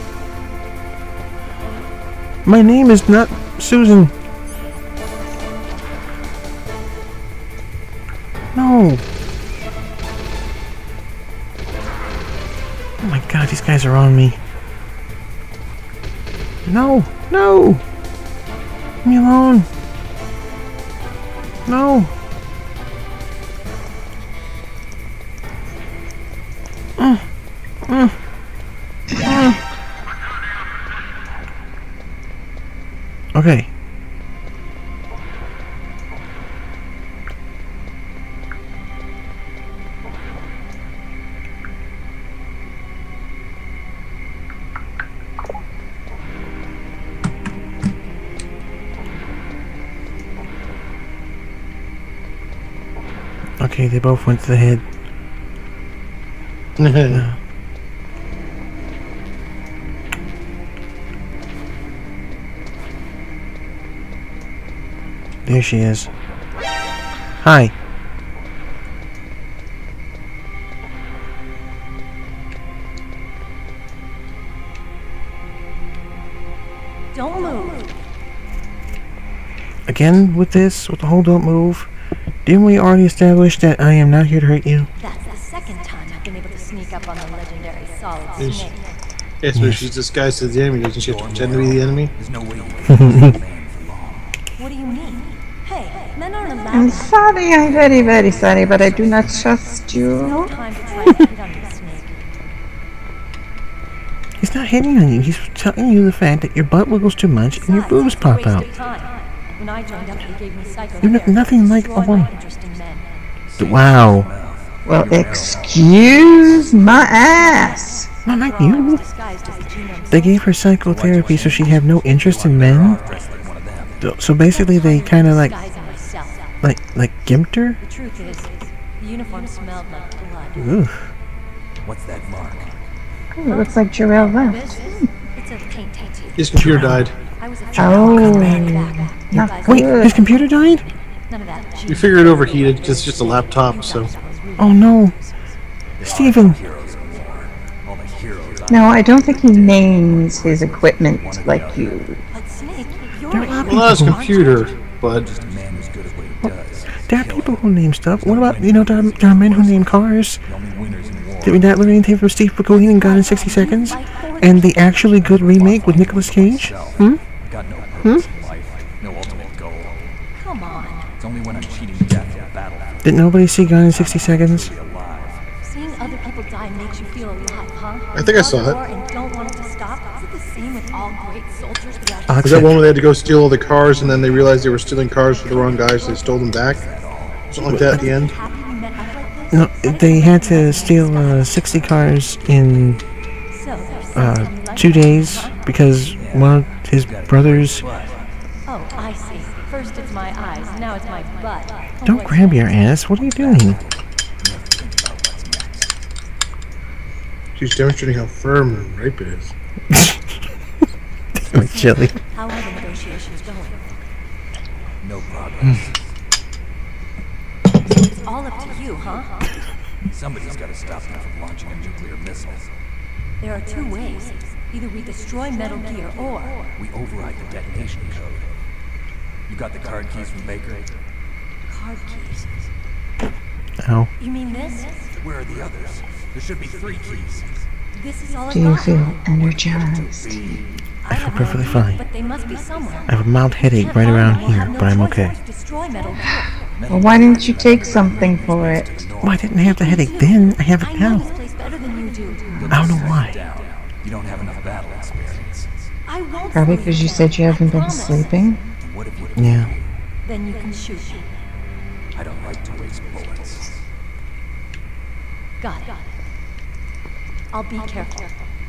My name is not Susan. No. Oh my god, these guys are on me. No, no. Leave me alone. No. Mm. Mm. Mm. Okay. Okay, they both went to the head. No. There she is. Hi. Don't move. Again with this, with the whole don't move. Didn't we already establish that I am not here to hurt you? That's the second time I've been able to sneak up on the legendary solid Yes. snake. Yes, but she's disguised as the enemy. Doesn't she have to pretend to be the enemy? There's no way. What do you mean? Hey, men aren't allowed. I'm sorry, I'm very, very sorry, but I do not trust you. No time to try and hit on the snake. He's not hitting on you. He's telling you the fact that your butt wiggles too much and your boobs pop out. When I joined up, they gave me psycho You're not, nothing like a destroyed woman. my interest in men. Wow. Well, excuse my ass. Not like you. They gave her psychotherapy so she'd have no interest in men. So basically, they kind of like, like, like gimped her. The truth is, the uniform smelled like blood. Ugh. What's that mark? Ooh, it looks like Jarell left. It's a paint tattoo. His computer died. I was a Oh, back. not Wait, good. his computer died? None of that. You figure it overheated because it's just a laptop, so. Oh no. Steven. No, I don't think he names his equipment like you. But Snake, There are a lot of Well, that's people who- computer, but Just a man who's good at what he does. There are people who name stuff. What about, you know, there are, there are men who name cars? The only winners in war. Did that literally tape from Steve McQueen and Gone in sixty seconds? And the actually good remake with Nicolas Cage? Hmm? Got no purpose in life, no ultimate goal. Come on. It's only when I'm cheating death in a battlefield. Did nobody see Gone in sixty seconds? Seeing other people die makes you feel alive, huh? I think I saw Love it. war and don't want it to stop. Is it the same with all great soldiers throughout I'll was that one where they had to go steal all the cars and then they realized they were stealing cars for the wrong guys, so they stole them back? Something like that at the end? No, they had to steal uh, sixty cars in uh, two days because one of his brothers... Oh, I see. First it's my eyes, now it's my butt. Don't grab your ass, what are you doing? She's demonstrating how firm and ripe it is. Like chili. How are the negotiations going? No progress. It's all up to you, huh? Somebody's got to stop them from launching a nuclear missile. There are two ways. Either we destroy Metal Gear or... We override the detonation code. You got the card keys from Baker? Card keys. Ow. You mean this? Where are the others? There should be three keys. This is all I've Do you got. feel energized? I feel perfectly fine. But they must be somewhere. I have a mild headache right around here, but I'm okay. Destroy Metal Gear. Well, why didn't you take something for it? Well, I didn't have the headache then. I have it I know now. this place better than you do. I don't know why. You don't have enough battle experience. I won't Probably sleep because you again. said you haven't I been promise. sleeping. What if you... Yeah. Then you can shoot me. I don't like to waste bullets. Got it. I'll be careful.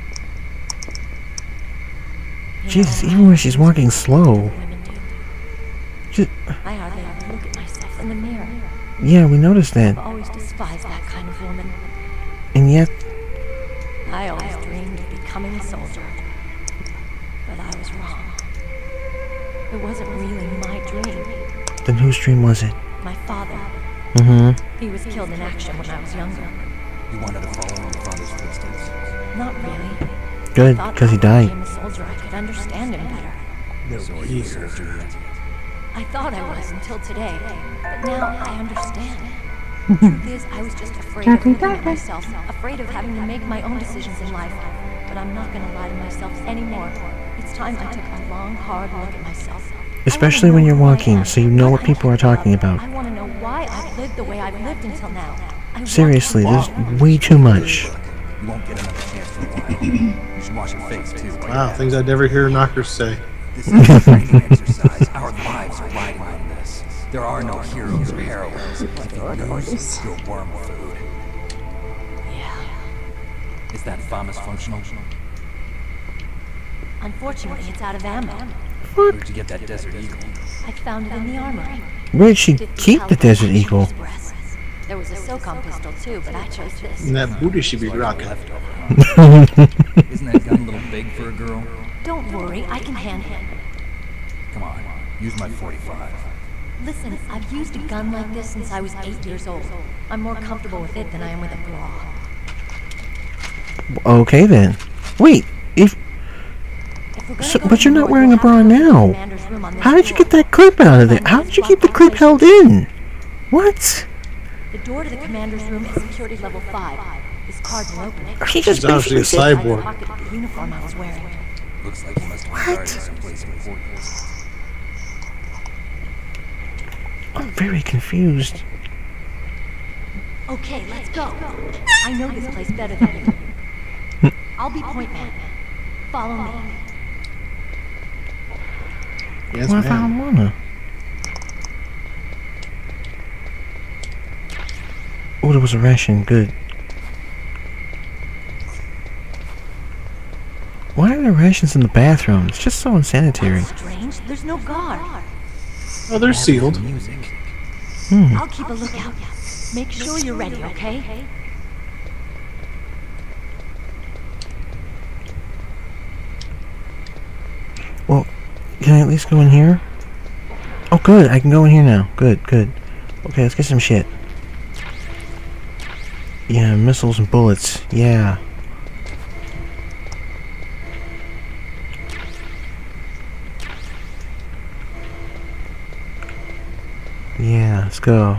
You Jesus, know, even when she's walking slow. women do. Just, I hardly ever look at myself in the mirror. yeah, we noticed that. I've always despised that kind of woman. And yet, I always dreamed of becoming a soldier. But I was wrong. It wasn't really my dream. then whose dream was it? My father. Mm-hmm. He was killed in action when I was younger. You wanted to follow in your father's footsteps? Not really. Good, Thought because he after I died. became a soldier, I could understand him better. So are you a soldier yet? I thought I was until today, but now I understand. The truth is, I was just afraid of looking at myself, afraid of having to make my own decisions in life. But I'm not gonna lie to myself anymore. It's time I took a long, hard look at myself. Especially when you're walking, so you know what people are talking about. I want to know why I've lived the way I've lived until now. I want Seriously, to there's way too much. You won't get another chance for a while. You should wash your face, too. while Wow, you're at things it. I'd never hear knockers say. This is a training exercise. Our lives are riding on this. There are no heroes or heroines. If you lose, you're worm food. Yeah. Is that FAMAS functional? Unfortunately, it's out of ammo. Where'd you get that Desert Eagle? I found it in the armary. Where did she keep the Desert Eagle? There was a SOCOM pistol too, but I chose this. And that booty should be rocking. Isn't that gun a little big for a girl? Don't worry, I can handle it. Come on, use my forty-five. Listen, I've used a gun like this since I was eight years old. I'm more comfortable with it than I am with a bra. Okay then. Wait, if... If we're gonna So, go but you're to not war, wearing a we'll bra have to go to the now. commander's room on this How did you floor. get that clip out of there? How did you keep the clip held in? What? The door to the commander's room is security level five. This card will open it. She just She's obviously a basically said... I cyborg. pocketed the uniform I was wearing. Looks like you must have been guarding someplace important. I'm very confused. Okay, let's go. I know this place better than you. I'll be point man. Follow me. Yes, Well, I found ma'am. Lana. Oh, there was a ration. Good. Why are there rations in the bathroom? It's just so unsanitary. That's strange. There's no guard. Oh, they're sealed. Music. Hmm. I'll keep a lookout. Make sure you're ready, okay? Well, can I at least go in here? Oh, good. I can go in here now. Good, good. Okay, let's get some shit. Yeah, missiles and bullets. Yeah. go.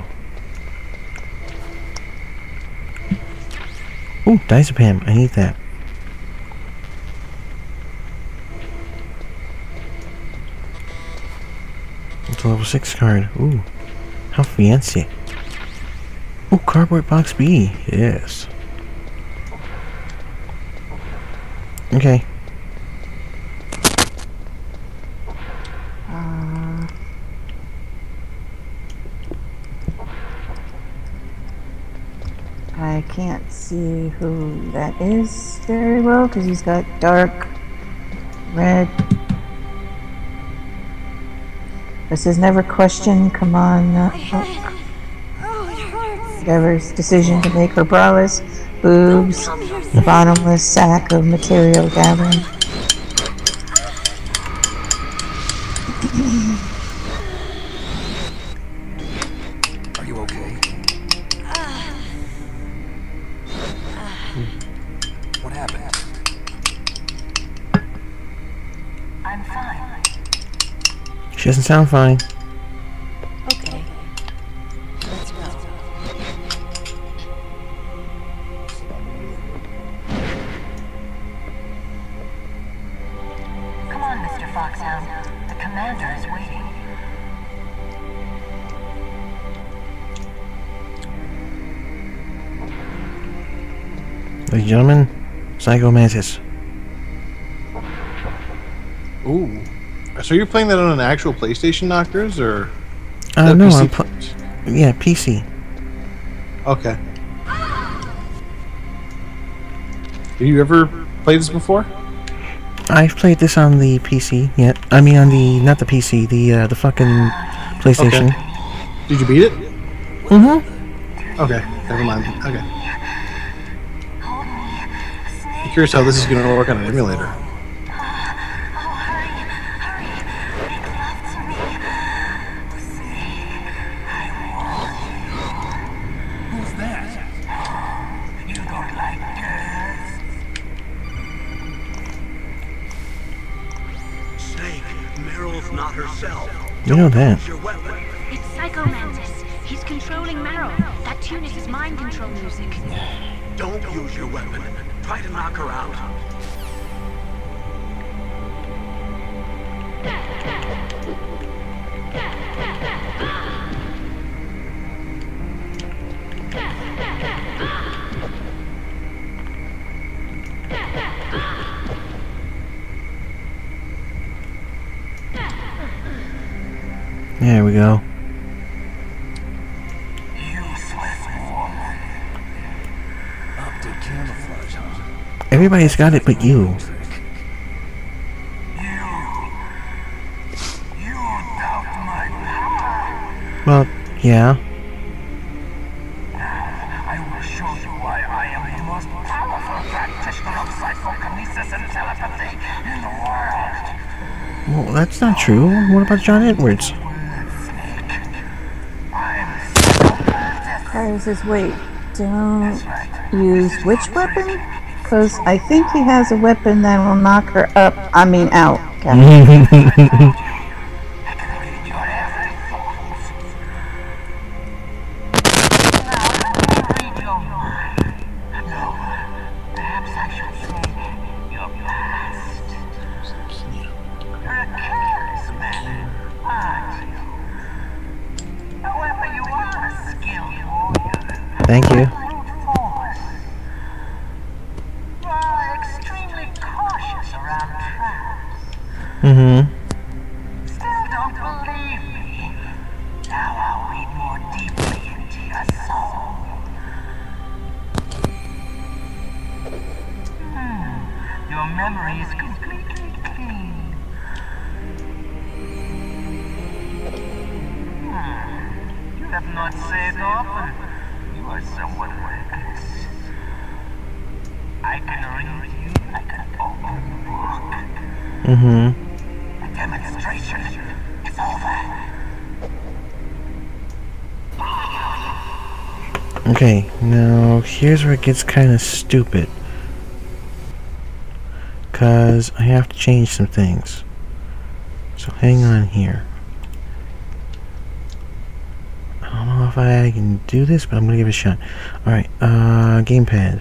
Ooh, Diazepam. I need that. It's a level six card. Ooh, how fancy. Ooh, cardboard box B. Yes. Okay. Uh, I can't see who that is very well because he's got dark red. This is never question. Come on. Uh, oh. Endeavor's decision to make her braless boobs the bottomless sack of material gathering. Are you okay? What happened? I'm fine. She doesn't sound fine. Okay. Let's go. Come on, Mister Foxhound. The commander is waiting. Ladies and gentlemen, Psycho Mantis. Ooh. So you're playing that on an actual PlayStation, Knockers, or? Uh, no, P C I'm pl- yeah, P C. Okay. Have you ever played this before? I've played this on the P C. Yeah, I mean on the not the P C, the uh, the fucking PlayStation. Okay. Did you beat it? Mm-hmm. Okay, never mind. Okay. I'm curious how this is going to work on an emulator. Who's that? You don't like girls? Snake, Meryl's not herself. You know that. Use your weapon. It's Psycho Mantis. He's controlling Meryl. That tune is his mind control music. Don't use your weapon. Try to knock her out. There we go. Optic camouflage, huh? Everybody's got it but you. Well, yeah. I will show you why I am the most powerful practitioner of psychokinesis and telepathy in the world. Well, that's not true. What about John Edwards? Carter says, wait, don't use which weapon? Because I think he has a weapon that will knock her up, I mean out, Captain. Thank you. Mm-hmm. Still don't believe me. Now I'll read more deeply into your soul. Hmm. Your memory is completely clean. Hmm. You have not saved often. You are somewhat reckless. I can read you like an open book. Mm-hmm. The demonstration is over. Okay, now here's where it gets kind of stupid. Because I have to change some things. So hang on here. I don't know if I can do this, but I'm gonna give it a shot. Alright, uh, gamepad.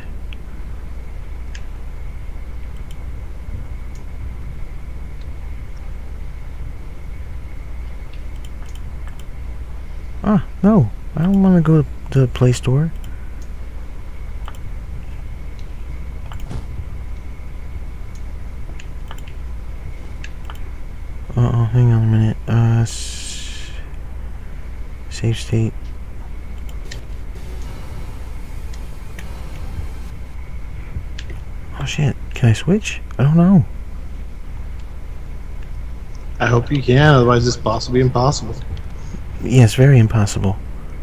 Ah, no. I don't want to go to the Play Store. Uh-oh, hang on a minute. Uh, s save state. Oh shit, can I switch? I don't know. I hope you can, otherwise it's possibly impossible. Yes, very impossible.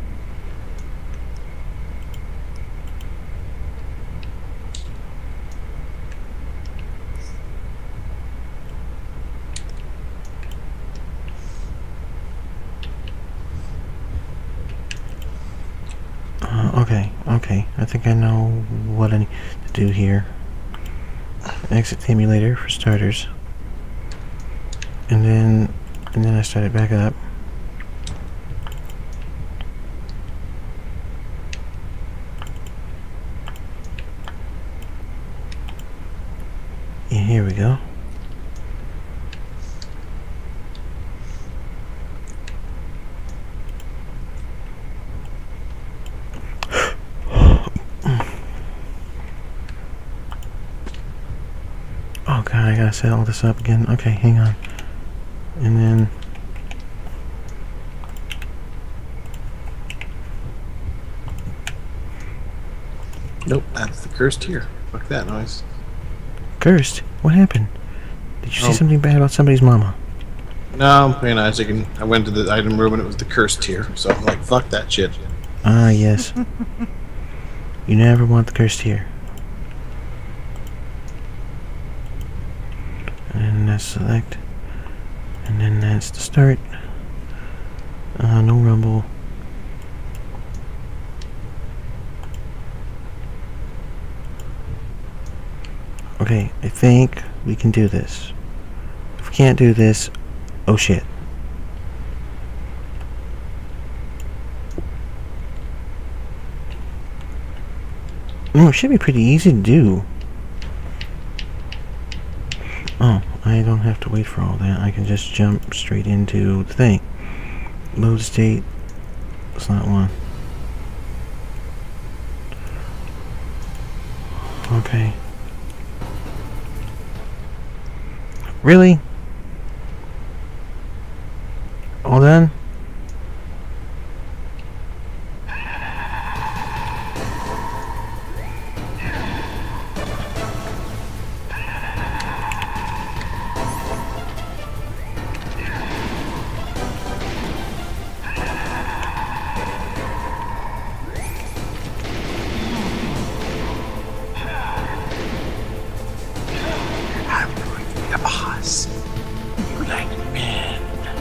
Uh, okay, okay. I think I know what I need to do here. Exit the emulator for starters. And then, and then I start it back up. Yeah, here we go. Oh god, I gotta set all this up again. Okay, hang on. And then... Nope, that's the cursed here. Fuck that noise. Cursed? What happened? Did you Oh. see something bad about somebody's mama? No, I'm playing Isaac, and I went to the item room and it was the cursed tier. So I'm like, fuck that shit. Ah, yes. You never want the cursed here. And then that's select. And then that's the start. Uh, no rumble. Okay, I think we can do this. If we can't do this, oh shit. No, it should be pretty easy to do. Oh, I don't have to wait for all that. I can just jump straight into the thing. Load state. That's not one. Okay. Really? All done? The boss. You like men.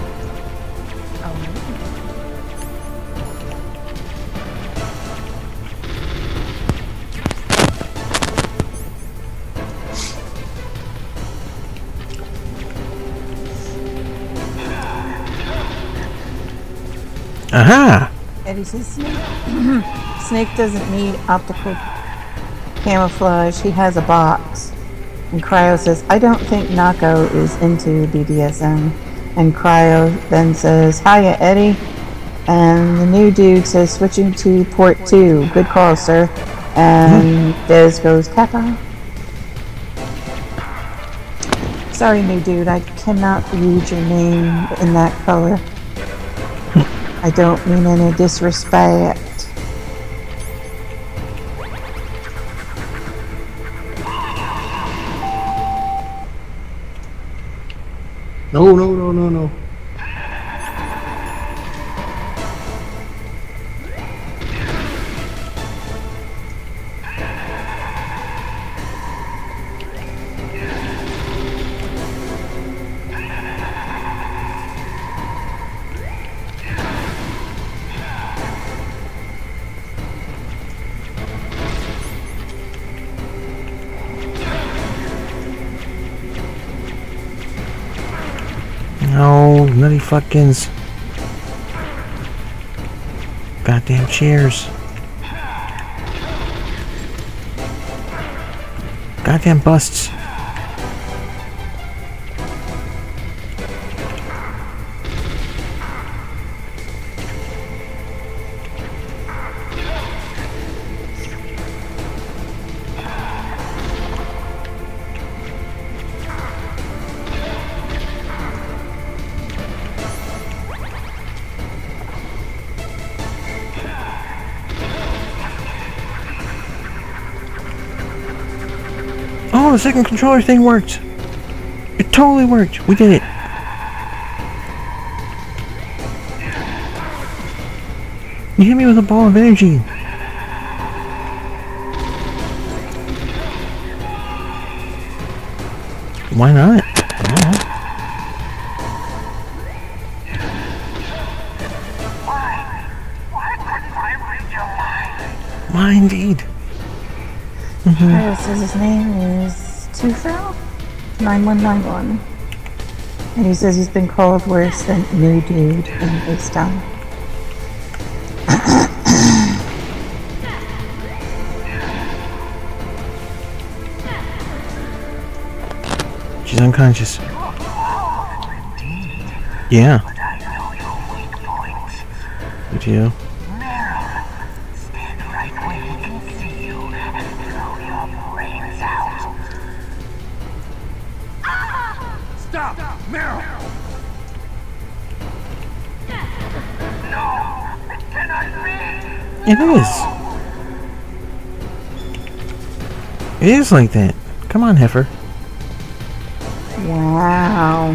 Aha! Eddie says Snake. Snake doesn't need optical camouflage. He has a box. And Cryo says, I don't think Nako is into B D S M. And Cryo then says, hiya, Eddie. And the new dude says, switching to port two. Good call, sir. And Dez goes, Kappa. Sorry, new dude. I cannot read your name in that color. I don't mean any disrespect. No, no, no, no, no. No, nutty fuckins. Goddamn chairs. Goddamn busts. Oh, the second controller thing worked. It totally worked. We did it. You hit me with a ball of energy. Why not? I don't know. Why couldn't I read your mind? Why indeed? Mm-hmm. Alright, so his name is Tufel nine one nine one. And he says he's been called worse than new dude in his time. She's unconscious. Yeah. You do? Stop! Meryl! No! It cannot be! It is. It is like that. Come on, Heifer. Wow.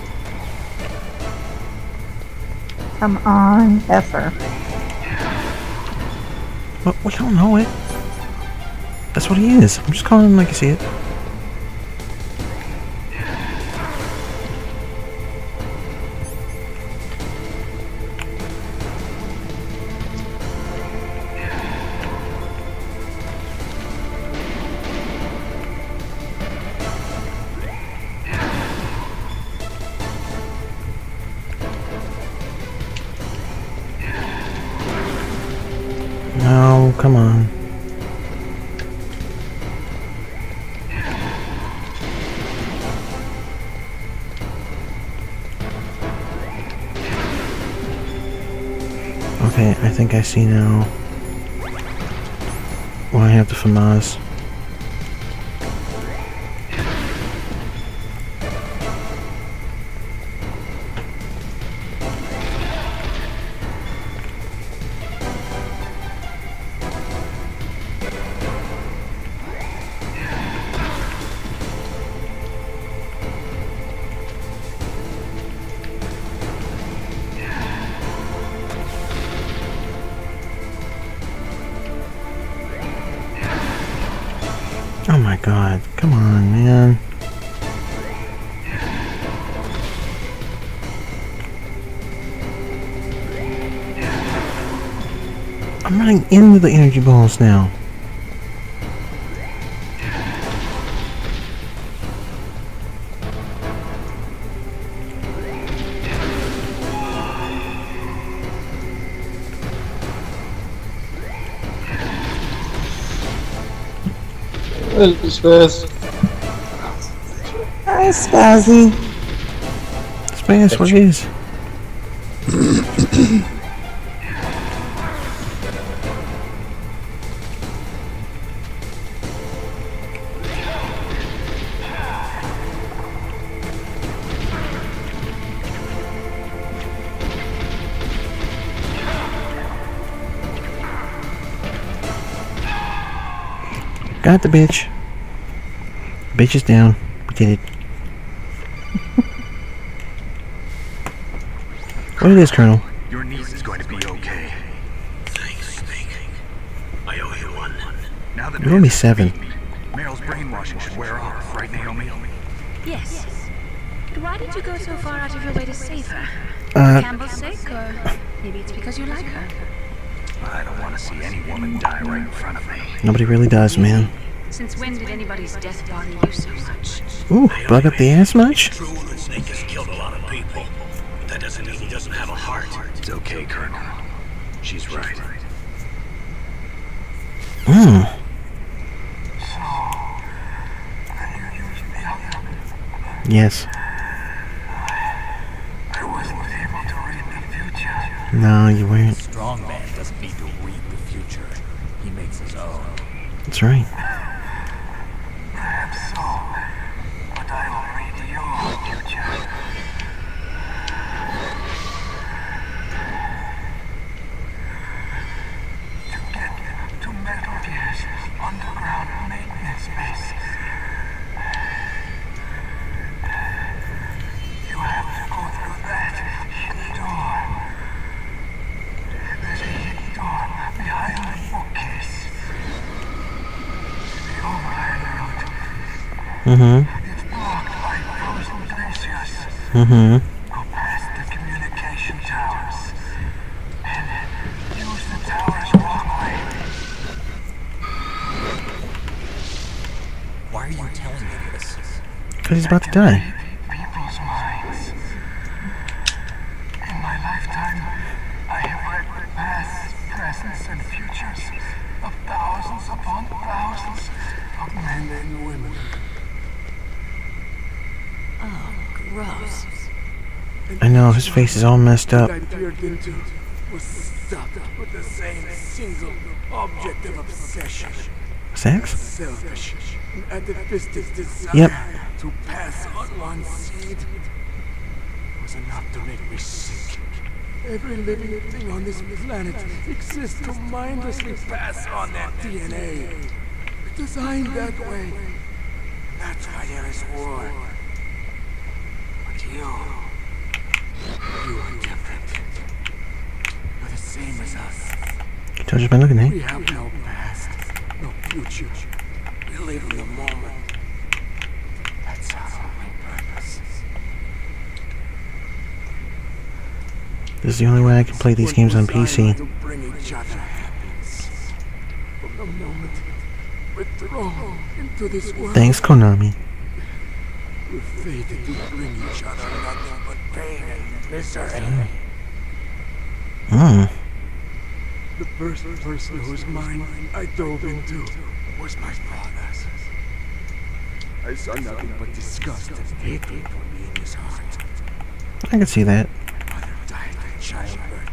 Come on, Heifer. But we don't know it. That's what he is. I'm just calling him like I see it. No, come on. Okay, I think I see now. Well, I have the FAMAS. Oh my god, come on, man. I'm running into the energy balls now. Hello, Spaz. Hi, Spazzy. Spaz, what it is? Got the bitch. Bitch is down. We did it. What it is, Colonel? Your niece is going to be okay. Thanks, Snake. I owe you one. Now that You're only seven. Meryl's brainwashing should wear off, right, Naomi? Yes. But why did you go so far out of your way to save her? Uh, For Campbell's sake, or maybe it's because you like her? I don't want to see any woman die right in front of me. Nobody really does, man. Since when did anybody's death bother you so much? Ooh, bug up the ass much? It's true that Snake has killed a lot of people. But that doesn't mean he doesn't have a heart. It's okay, Colonel. She's right. Hmm. Yes. I wasn't able to read the future. No, you weren't. Strong man doesn't need to read the future. He makes his own. That's right. Perhaps so, but I will read your future. To get to Metal Gear's underground maintenance base, you have to go through that hidden door. There's a hidden door behind the bookcase. The overland route. Mm-hmm. It's blocked by frozen glaciers. Mm-hmm. Go past the communication towers. And use the tower's walkway. Why are you telling me this? Because he's about to die. People's minds. In my lifetime, I have read the past, presents, and futures of thousands upon thousands of men and women. Oh, gross. I know, his face is all messed up. I peered into was stuck with the same single object of obsession. Sex? Selfish and atavistic desire Yep. to pass on one seed was enough to make me sick. Every living thing on this planet exists to mindlessly pass on their D N A. It's designed that way. That's why there is war. But you, you are different. You're the same as us. You told you by looking, We eh? have no past, no future. We live in the moment. That's our only purpose. This is the only way I can play these games on P C. To bring each other happiness. From the moment we're thrown into this world, Thanks, Konami. we're fated to bring each other nothing but pain and misery. Hmm. The first person whose mind I dove into was my father's. I saw nothing but disgust and hatred for me in his heart. I can see that. Mother died in childbirth.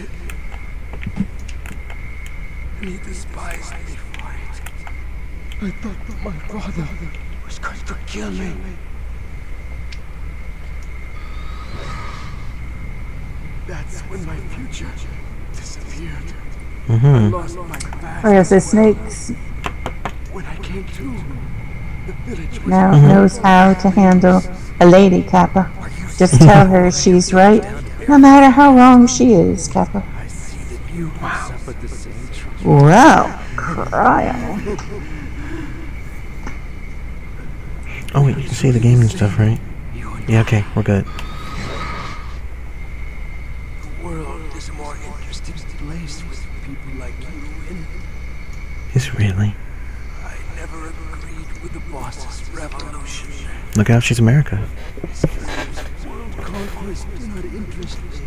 And he despised me for it. I thought that my father was going to kill me. That's when my future disappeared. I Mm-hmm. lost my past. Oh, yes, the snakes When I came to, the village was now Mhm. knows how to handle a lady, Kappa. Just tell her she's right, no matter how wrong she is, Kappa. I see that you suffered the same treatment. Wow, Cryo. Oh, wait, you can see the game and stuff, right? Yeah, okay, we're good. The world is a more interesting place with people like you in. Is it really? I never agreed with the boss's revolution. Look out, she's America. World conquest did not interest me.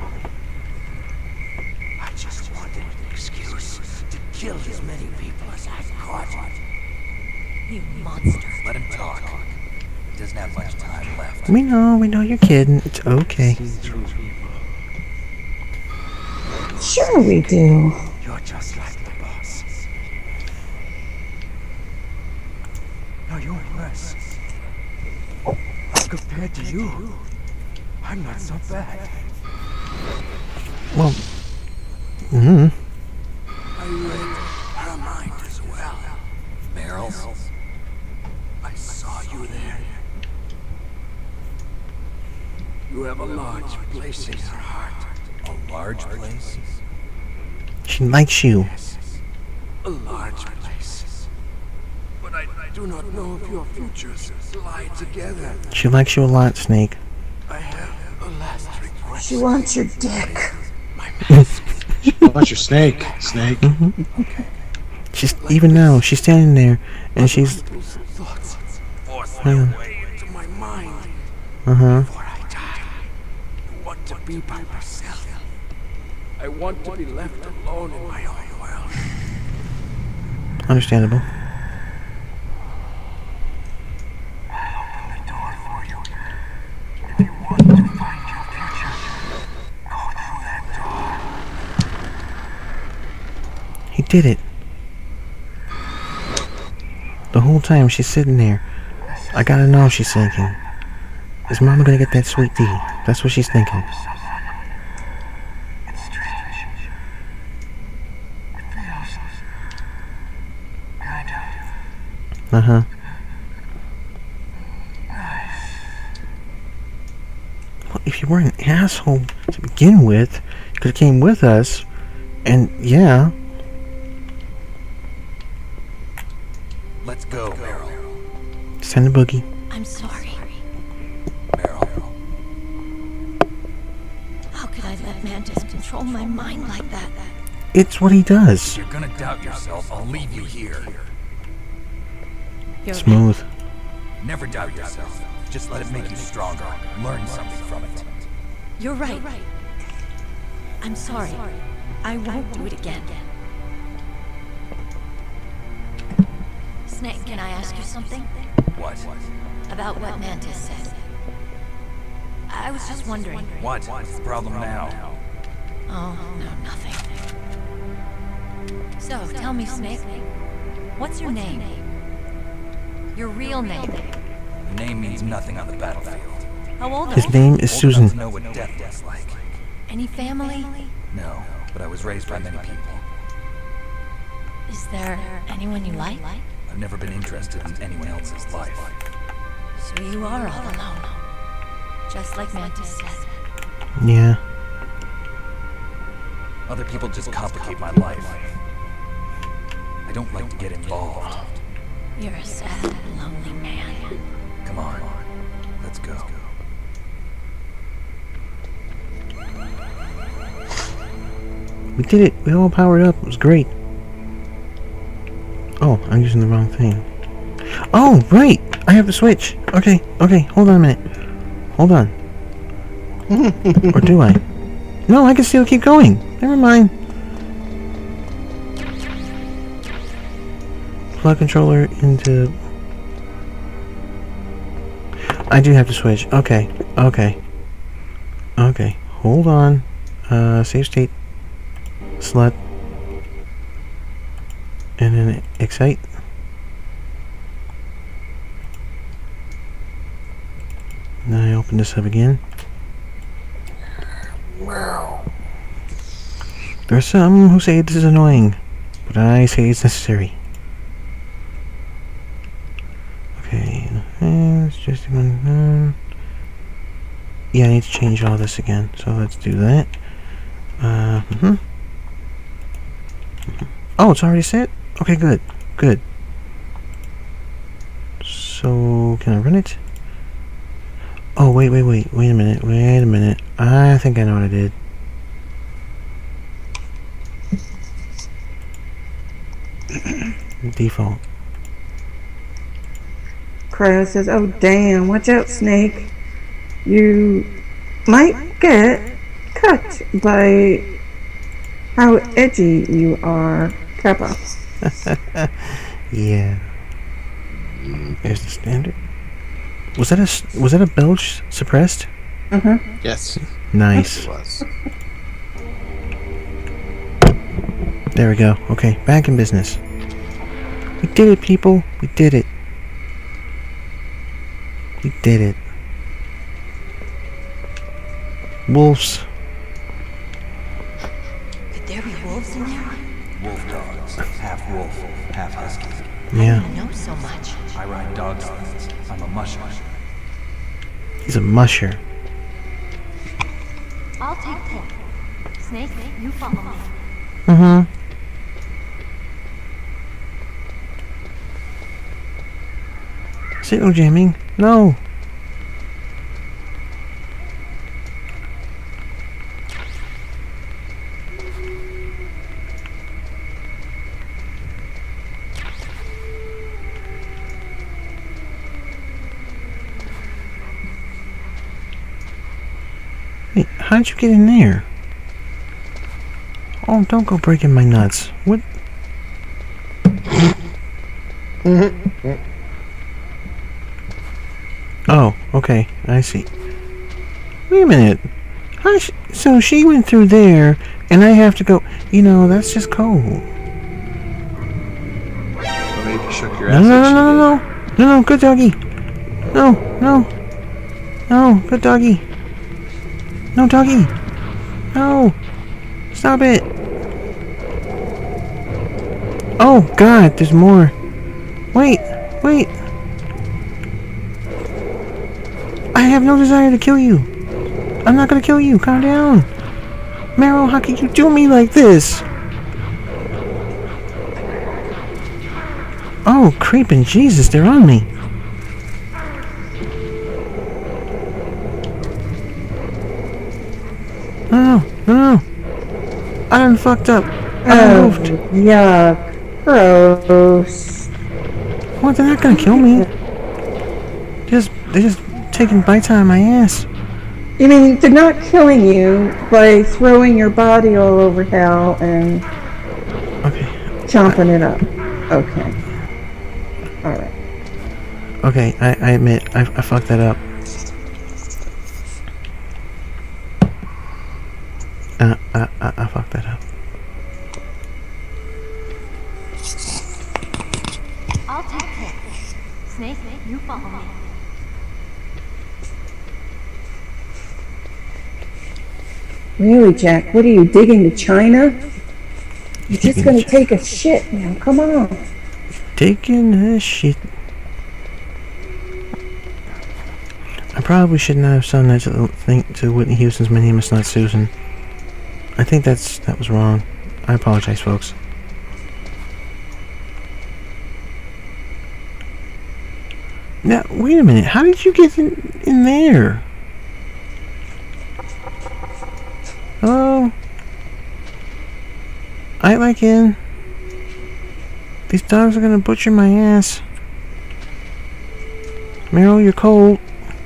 I just wanted an excuse to kill as many people as I caught. You monster. Let him talk. He doesn't have much time left. We know, we know you're kidding. It's okay. Sure we do. You're just like the boss. Now you're worse. Compared to you, I'm not so bad. Well, mm-hmm. I read her mind as well. Meryl's? I saw you there. You have a large place in her heart. A large place? She likes you. A large place. But I do not know if your futures lie together. She likes you a lot, Snake. I have a last request. She wants your dick. My mask. She wants your snake, Snake. Mm-hmm. She's, even now, she's standing there, and she's... People's thoughts force Yeah. their way into my mind. Uh-huh. Before I die, I want to be by myself. I want to be left alone in my own world. Understandable. I'll open the door for you. If you want to find your future, go through that door. He did it. The whole time she's sitting there. I gotta know, she's thinking. Is Mama gonna get that sweet tea? That's what she's thinking. It's strange. It feels kind of Uh-huh. nice. Well, if you were an asshole to begin with, you could have came with us, and yeah. Let's go, Meryl. Send a boogie. I'm sorry. Meryl. How could I let Mantis control my mind like that? It's what he does. You're gonna doubt yourself. I'll leave you here. You're Smooth. Never doubt yourself. Just let it make you stronger. Learn something from it. You're right. I'm sorry. I won't do it again. Snake, can I ask you something? What? About what Mantis said. I was just wondering. What? What's the problem now? Oh, no, nothing. So, tell me, Snake, what's your name? Your real name? The name means nothing on the battlefield. How old are His you? name is Old Susan. enough to know what death was like. Any family? No, but I was raised by many people. Is there anyone you like? I've never been interested in anyone else's life. So you are all alone. Just like Mantis said. Yeah. Other people just complicate my life. I don't like to get involved. You're a sad, lonely man. Come on, let's go. We did it. We all powered up. It was great. Oh, I'm using the wrong thing. Oh, right. I have the switch. Okay, okay. Hold on a minute. Hold on. Or do I? No, I can still keep going. Never mind. Plug controller into... I do have to switch. Okay, okay. Okay, hold on. Uh, save state. Select. And then excite. Now I open this up again. There are some who say this is annoying, but I say it's necessary. Okay, it's just uh, yeah, I need to change all this again. So let's do that. Uh, mm-hmm. Oh, it's already set? Okay, good. Good. So, can I run it? Oh, wait, wait, wait. Wait a minute. Wait a minute. I think I know what I did. Default. Cryo says, oh damn, watch out, Snake. You might get cut by how edgy you are, Kappa. Yeah. There's the standard. Was that a was that a belch suppressed? Mm-hmm. Yes. Nice. It was. There we go. Okay, back in business. We did it, people. We did it. We did it. Wolves. Could there be wolves in there? Wolf dogs, half wolf, half husky. Yeah. I know so much. I ride dog sleds. I'm a musher. He's a musher. I'll take point. Snake, you follow me. Mm-hmm. Signal jamming? No. Wait, how'd you get in there? don't don't go breaking my nuts. What? Oh, okay, I see. Wait a minute. How sh so she went through there, and I have to go. You know, that's just cold. Well, maybe you shook your No, ass. no, like no, no, she no, no, no, good doggy. No, no, no, good doggy. No, doggy. No, stop it. Oh God, there's more. Wait, wait. I have no desire to kill you. I'm not gonna kill you. Calm down. Meryl, how could you do me like this? Oh, creeping Jesus, they're on me. No, no, no, no. I done fucked up. I Oh, moved. yuck. Gross. What? They're not gonna kill me. Just, they're just taking bites out of my ass. You mean they're not killing you by throwing your body all over hell and Okay. chomping it up? Okay. Alright. Okay, I, I admit, I, I fucked that up. Uh, uh, uh, I fucked that up. I'll take care. Snake, you follow me. Really, Jack? What are you, digging to China? You're just gonna take a shit now. Come on. Taking a shit. I probably should not have sung that to, think, to Whitney Houston's My Name Is Not Susan. I think that's that was wrong. I apologize, folks. Now, wait a minute. How did you get in, in there? Hello? I like in. These dogs are gonna butcher my ass. Meryl, you're cold.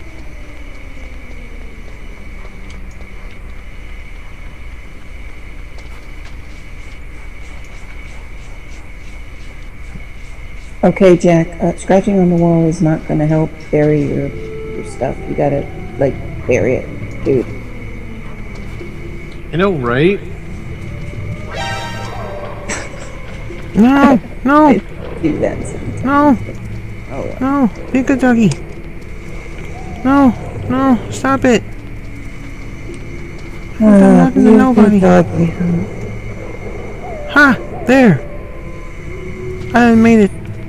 Okay, Jack, uh, scratching on the wall is not going to help bury your, your stuff. You gotta, like, bury it, dude. You know, right? No, no, Do that sometimes. no, Oh, well. no. Be a good doggy. No, no, stop it. I've done Uh, nothing to you nobody. good doggy, huh? Ha! There! I done made it.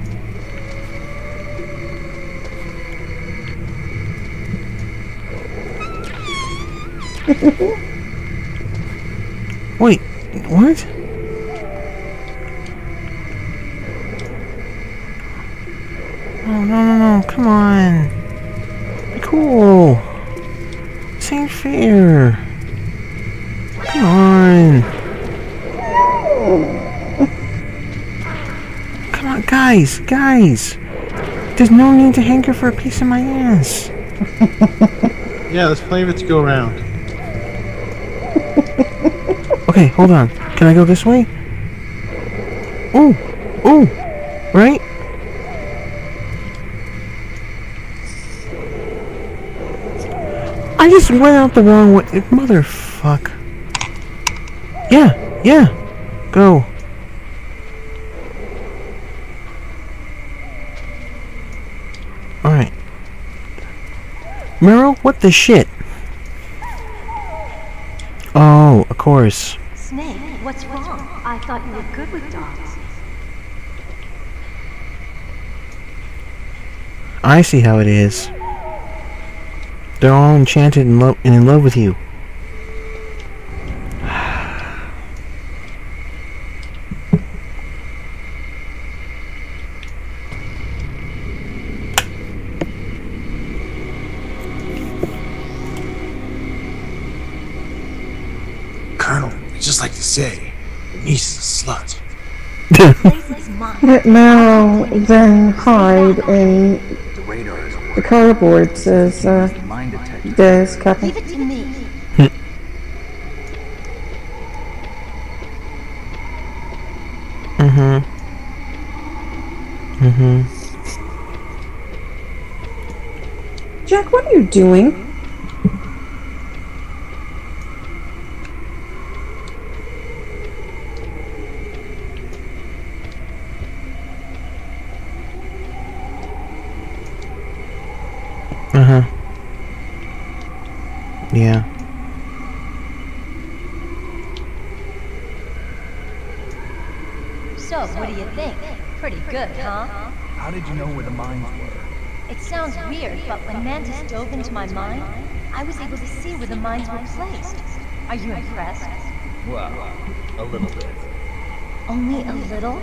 Wait, what? Oh, no, no, no, come on. Be cool. This ain't fair. Come on. Come on, guys, guys. There's no need to hanker for a piece of my ass. Yeah, there's plenty of it to go around. Okay, hold on. Can I go this way? Ooh, ooh, right? I just went out the wrong way. Motherfuck. Yeah, yeah. Go. Alright. Meryl, what the shit? Oh, of course. Snake, what's wrong? I thought you were good with dogs. I see how it is. They're all enchanted and, lo and in love with you. Colonel, it's just like they say, your niece is a slut. Let Meryl then hide in the cardboard, says, uh, Des Kappa. Leave it to me. Mm-hmm. Mm-hmm. Jack, what are you doing? Uh-huh. Yeah. So, what do you think? Pretty good, huh? How did you know where the mines were? It sounds weird, but when Mantis dove into my mind, I was able to see where the mines were placed. Are you impressed? Well, a little bit. Only a little?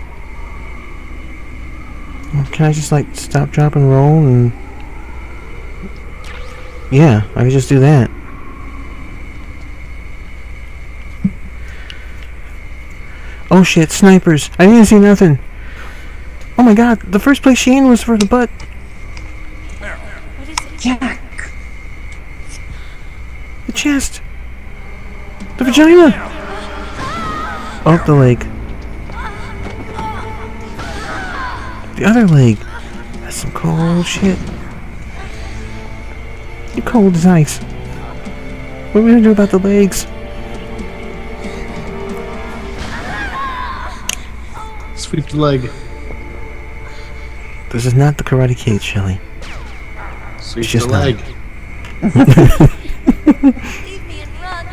Can I just like stop, drop, and roll and... Yeah, I can just do that. Oh shit, snipers. I didn't see nothing. Oh my god, the first place she in was for the butt. What is it? Jack! The chest. The vagina. Oh, the leg. The other leg. That's some cold shit. You're cold as ice. What are we gonna do about the legs? Sweep the leg. This is not the Karate Kid, Shelly. Sweep It's just the leg. Leave me and run.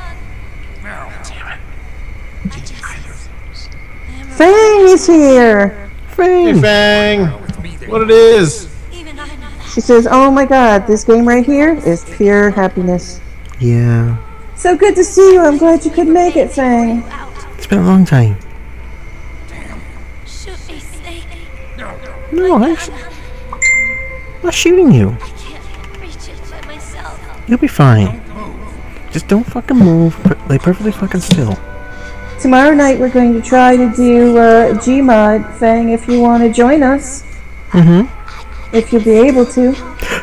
Fang is here! Hey, Fang! What it is? She says, oh my god, this game right here is pure happiness. Yeah. So good to see you. I'm glad you could make it, Fang. It's been a long time. Shoot me, Snake. No, I'm, I'm not shooting you. I can't reach it by myself. You'll be fine. Just don't fucking move. Per lay perfectly fucking still. Tomorrow night we're going to try to do uh, Gmod, Fang, if you want to join us. Mm-hmm. If you'll be able to.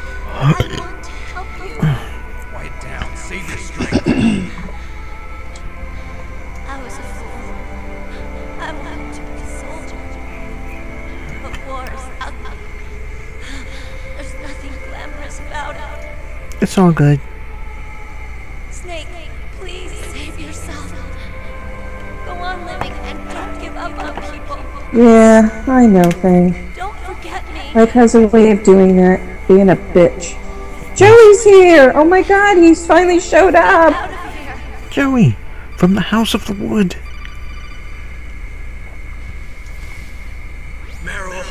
Quiet down. Save your strength. I was a fool. I wanted to be a soldier. But war is ugly. There's nothing glamorous about it. It's all good. Snake, please save yourself. Go on living and don't give up on people. Yeah, I know, Fang. Don't forget me. Life has a way of doing that, being a bitch. Joey's here! Oh my god, he's finally showed up! Out of here. Joey, from the House of the Wood. Meryl.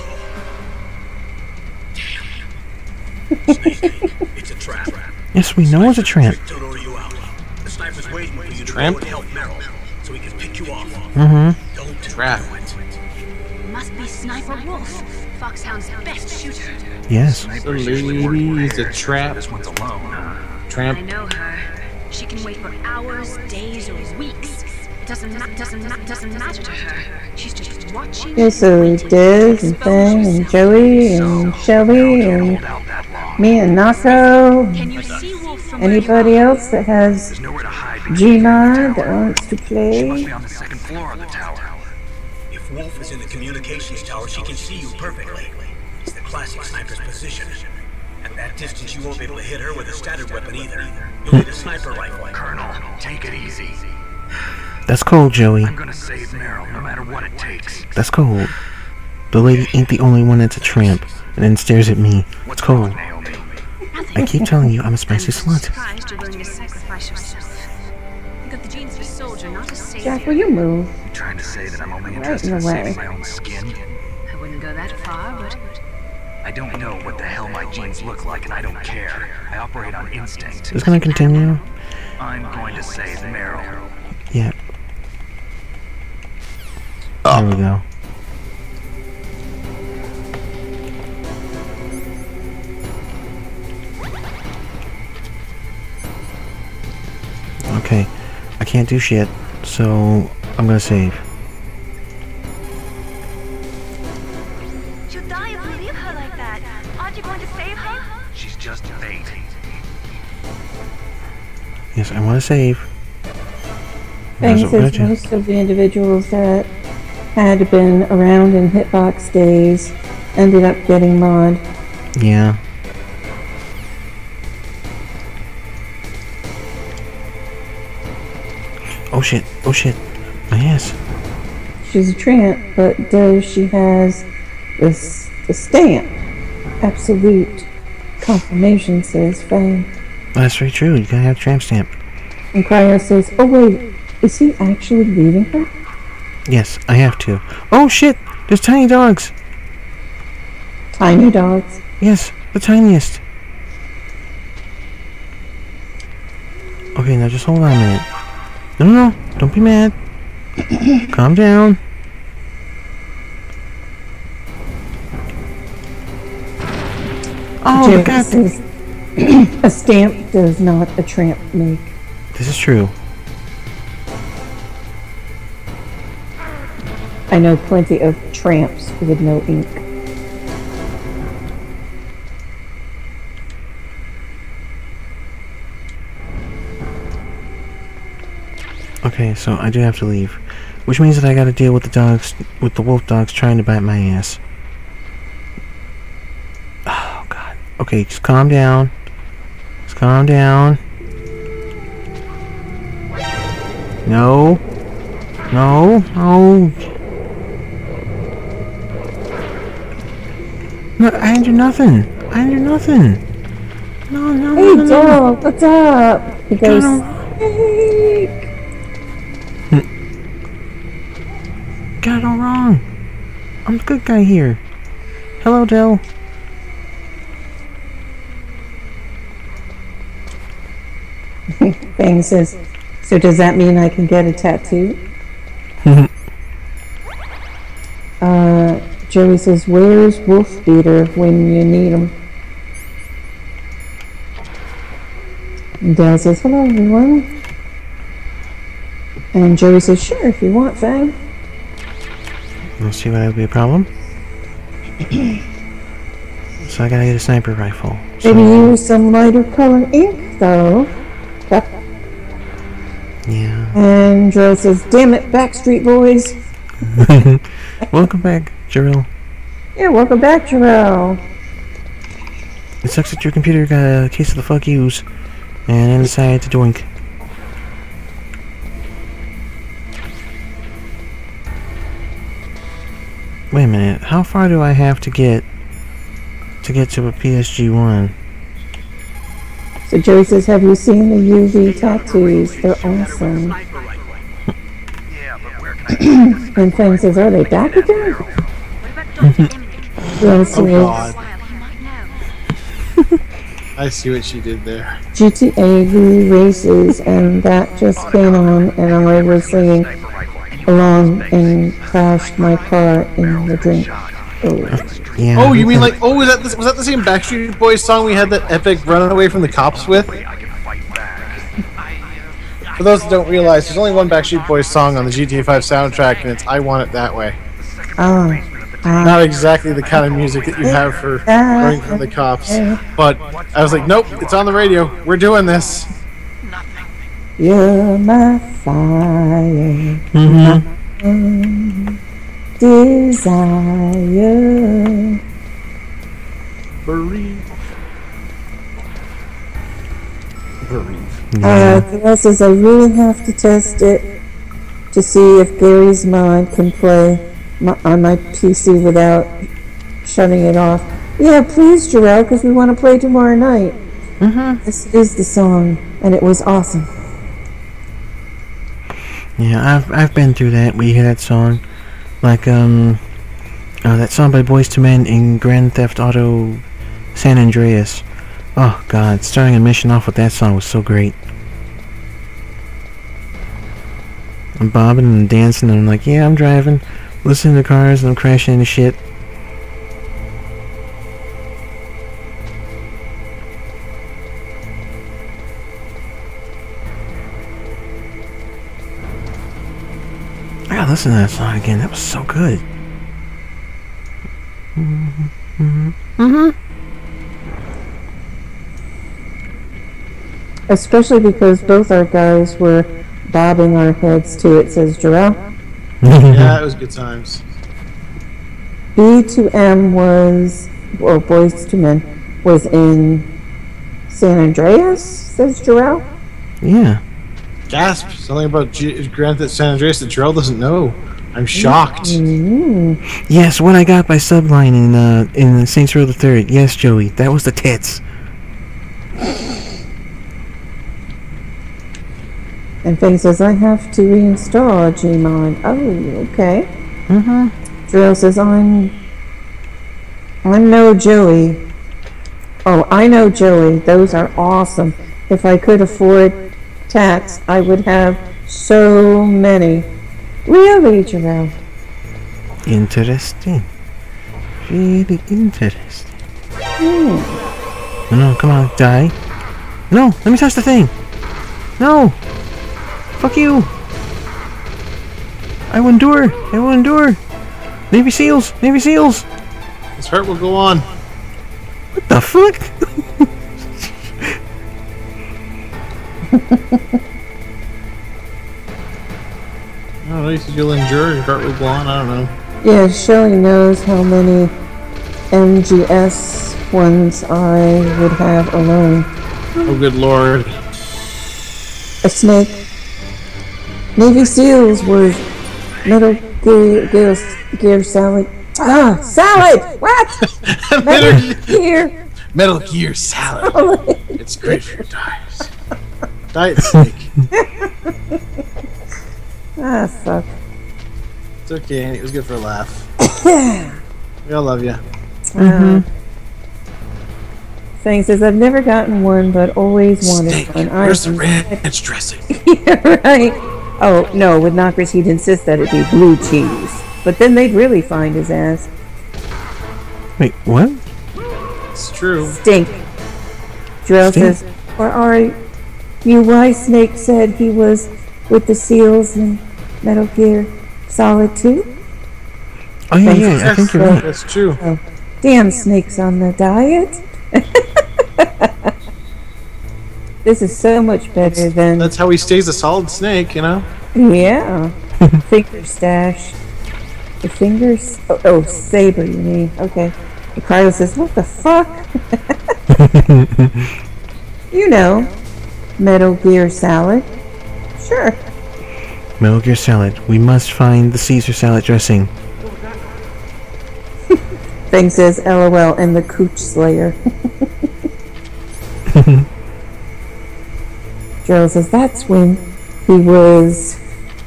Damn. Snake, it's a trap. Yes, we know it's a tramp. To lure you out. The sniper's waiting for you to Tramp? go and help Meryl, so he can pick you off. Mm-hmm. Don't Trap. do it. Must be Sniper Wolf, Foxhound's best shooter. Yes. The lady is a trap. This one's alone, huh? I Tramp. know her. She can wait for hours, days, or weeks. It doesn't ma doesn't ma doesn't matter to her. She's just watching. Yeah, so waiting, Diz and expose Fang and herself. Joey and Shelly and me and Nako. Can you see Wolf from where you Anybody are? else that has There's nowhere to hide. Gmod that wants to She must play? be on the second floor of the tower. If Wolf is in the communications tower, she can see you perfectly. It's the classic sniper's position. At that distance, you won't be able to hit her with a standard weapon either. You'll need a sniper rifle. Colonel, take it easy. That's cold, Joey. I'm gonna save Meryl no matter what it takes. That's cold. The lady ain't the only one that's a tramp, and then stares at me. It's cold. Naomi? I keep telling you, I'm a spicy slut. Surprised you're willing to sacrifice yourself. You got the genes of a soldier, not a savior. Jack, will you move? You trying to say that I'm only Right in interested the in way. saving my own skin? I wouldn't go that far, but I don't know what the hell my genes look like, and I don't care. I operate on instinct. Just gonna continue. I'm going to save Meryl. Yeah. There we go. Okay, I can't do shit, so I'm gonna save. She'll die if we leave her like that. Aren't you going to save her? She's just bait. Yes, I want to save. Fang That's what we're says gonna do. most of the individuals that had been around in Hitbox days, ended up getting mod. Yeah. Oh shit, oh shit, my ass. She's a tramp, but does she has this the stamp? Absolute confirmation, says Fang. That's very true, you gotta have a tramp stamp. And Cryo says, oh wait, is he actually leaving her? Yes, I have to. Oh shit, there's tiny dogs. Tiny dogs? Yes, the tiniest. Okay, now just hold on a minute. No, no, no, don't be mad. Calm down. Oh, Jay God. Says, a stamp does not a tramp make. This is true. I know plenty of tramps with no ink. Okay, so I do have to leave. Which means that I gotta deal with the dogs, with the wolf dogs trying to bite my ass. Oh, God. Okay, just calm down. Just calm down. No. No. No. No, I didn't do nothing. I didn't do nothing. No, no, Hey, no, no, dog, what's up? He goes, Snake. Got it all wrong. I'm the good guy here. Hello, Dell. Fang says, so does that mean I can get a tattoo? uh, Joey says, where's Wolf Beater when you need him? And Dale says, hello everyone. And Joey says, sure, if you want, Fang. Let's see why that would be a problem. So I gotta get a sniper rifle. So Maybe use some lighter color ink, though. Yep. Yeah. And Jarrell says, damn it, Backstreet Boys. Welcome back, Jarrell. Yeah, welcome back, Jarrell. It sucks that your computer got a case of the fuck yous and then decided to doink. Wait a minute, how far do I have to get to get to a P S G one? So Joey says, have you seen the U V tattoos? They're awesome. And Fang says, are they back again? Yes, Oh, it God. is. I see what she did there. G T A V races, and that just came on, and I was singing along and crashed my car in the drink. Oh, yeah. Oh, you mean like? Oh, was that the, was that the same Backstreet Boys song we had that epic running away from the cops with? For those that don't realize, there's only one Backstreet Boys song on the G T A five soundtrack, and it's "I Want It That Way." Oh, uh, Not exactly the kind of music that you have for running from the cops, but I was like, nope, it's on the radio. We're doing this. you're my fire, Mm-hmm. my desire. Breathe. Breathe. Uh, Gail says, I really have to test it to see if Gary's mod can play my, on my P C without shutting it off. Yeah, please, Jarrell, because we want to play tomorrow night. Mm-hmm. This is the song, and it was awesome. Yeah, I've I've been through that. We hear that song, like um, uh, that song by Boyz two Men in Grand Theft Auto San Andreas. Oh God, starting a mission off with that song was so great. I'm bobbing and dancing, and I'm like, yeah, I'm driving, listening to cars, and I'm crashing into shit. I gotta listen to that song again. That was so good. Mm-hmm. Mm-hmm. Mm-hmm. Especially because both our guys were bobbing our heads to it, says Jarrell. Yeah, it was good times. B to M was, or Boys to Men, was in San Andreas, says Jarrell. Yeah. Gasp! Something about G- Grand Theft San Andreas that Jarrell doesn't know. I'm shocked. Mm-hmm. Yes, what I got by Subline in uh, in Saints Row the Third. Yes, Joey, that was the tits. And Faye says, I have to reinstall Gmod. Oh, okay. Mm-hmm. Jarrell says, I'm... I'm no Joey. Oh, I know Joey. Those are awesome. If I could afford tax, I would have so many. Really, Jarrell? Interesting. Really interesting. Hmm. No, no, come on, die. No, let me touch the thing. No. Fuck you. I will endure. I will endure. Navy SEALs. Navy SEALs. This heart will go on. What the fuck? I don't know, you said you'll endure, your heart will go on, I don't know. Yeah, Shelley knows how many M G S ones I would have alone. Oh, good lord. A snake. Navy SEALs were Metal Gear, Gear, Gear Salad. Ah, salad! What? Metal Gear. Metal Gear Salad. It's great for your diet. Diet snake. Ah, fuck. It's okay, Annie. It was good for a laugh. We all love you. Mm-hmm. Fang says, I've never gotten one, but always wanted Snake, one. where's I the ranch dressing? Yeah, right. Oh, no, with Knockers he'd insist that it be blue cheese. But then they'd really find his ass. Wait, what? It's true. Stink. Jarrell Stink? says, or are you why Snake said he was with the SEALs in Metal Gear Solid two? Oh, yeah, Fang yeah, says, I think you're right. That's true. Oh, damn, Snake's on the diet. This is so much better than... That's how he stays a solid snake, you know? Yeah. Finger stash. The fingers... Oh, oh, saber, you mean. Okay. Ricardo says, what the fuck? You know. Metal Gear Salad. Sure. Metal Gear Salad. We must find the Caesar salad dressing. Fang says, LOL, and the Cooch Slayer. Gerald says, that's when he was...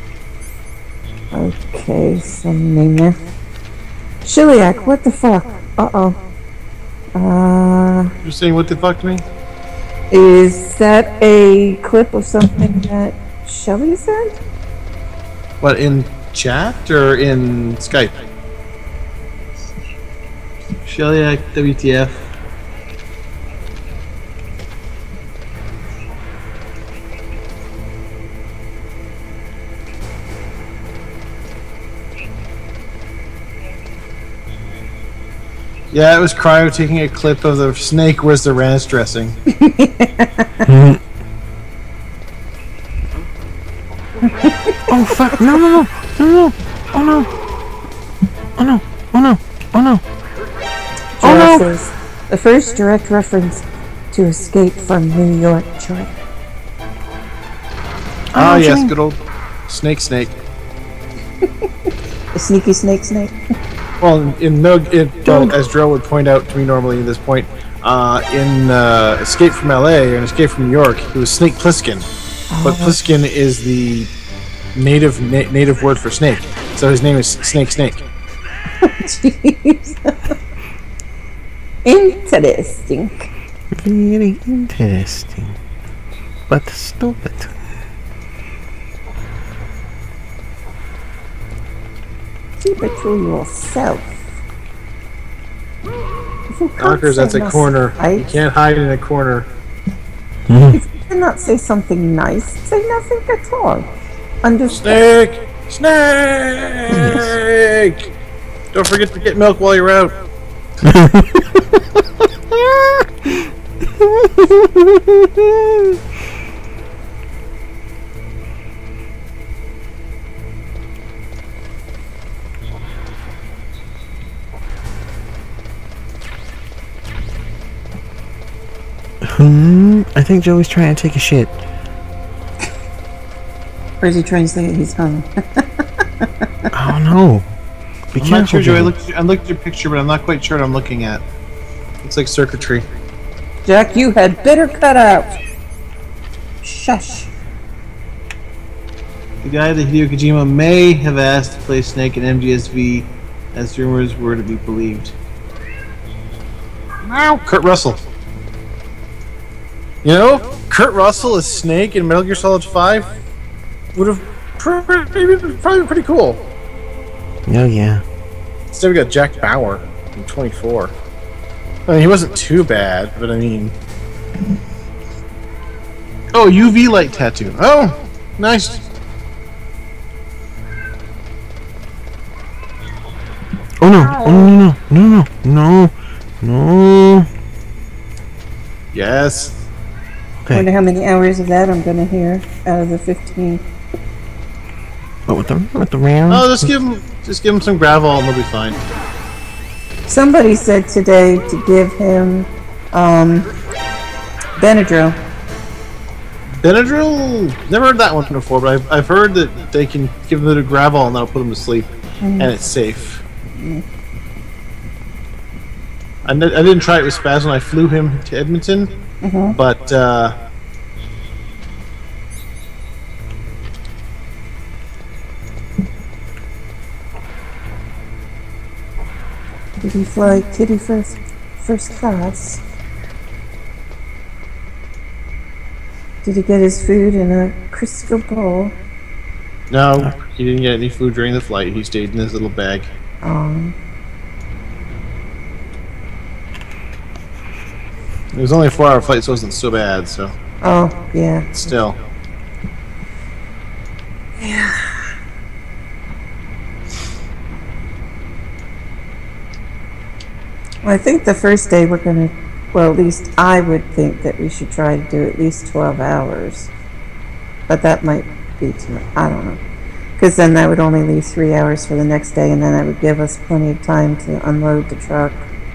Okay, some name there. Shiliak, what the fuck? Uh-oh. Uh... You're saying what the fuck to me? Is that a clip of something that Shelly said? What, in chat or in Skype? Shellyak, W T F. Yeah, it was Cryo taking a clip of the snake. Where's the ranch dressing? Oh fuck! No, no, no, no, no! Oh no! Oh no! Oh no! Oh no! Oh no! Says, the first direct reference to Escape from New York, Troy. Ah, yes, good old Snake Snake. The sneaky snake snake. Well, in, in no, in, well, as Drill would point out to me normally at this point, uh, in uh, Escape from L A and Escape from New York, it was Snake Plissken. Oh, But Plissken is the native na native word for snake, so his name is Snake Snake. Jeez. Interesting. Very interesting, but stupid. Keep it to yourself. Knockers, that's a corner. You can't hide in a corner. If you cannot say something nice, say nothing at all. Understand? Snake! Snake! Don't forget to get milk while you're out. Hmm. I think Joey's trying to take a shit. Or is he trying to say he's hung? Oh no. Be I'm careful, not sure, Joey. I Joey. looked, at, I looked at your picture, but I'm not quite sure what I'm looking at. Looks like circuitry. Jack, you had better cut out. Shush. The guy that Hideo Kojima may have asked to play Snake in M G S V, as rumors were to be believed. Now, Kurt Russell. You know, Kurt Russell as Snake in Metal Gear Solid five would have probably been pretty cool. Oh yeah. Instead we got Jack Bauer in twenty-four. I mean, he wasn't too bad, but I mean... Oh, U V light tattoo. Oh, nice. Oh no! Oh no! No! No! No! No! Yes. I wonder how many hours of that I'm gonna hear out of the fifteen. But with the with the round. Oh, just give him, just give him some gravel, and they'll be fine. Somebody said today to give him um, Benadryl. Benadryl? Never heard that one before, but I've, I've heard that they can give him a bit of gravel and that'll put him to sleep, Mm. and it's safe. I, n- I didn't try it with Spaz when I flew him to Edmonton, Mhm. but uh, Did he fly kitty first, first class? Did he get his food in a crystal bowl? no, he didn't get any food during the flight. He stayed in his little bag. Um, It was only a four-hour flight, so it wasn't so bad. So oh, yeah. still. Yeah. Well, I think the first day we're gonna, well, at least I would think that we should try to do at least twelve hours. But that might be too much. I don't know. Because then that would only leave three hours for the next day, and then that would give us plenty of time to unload the truck.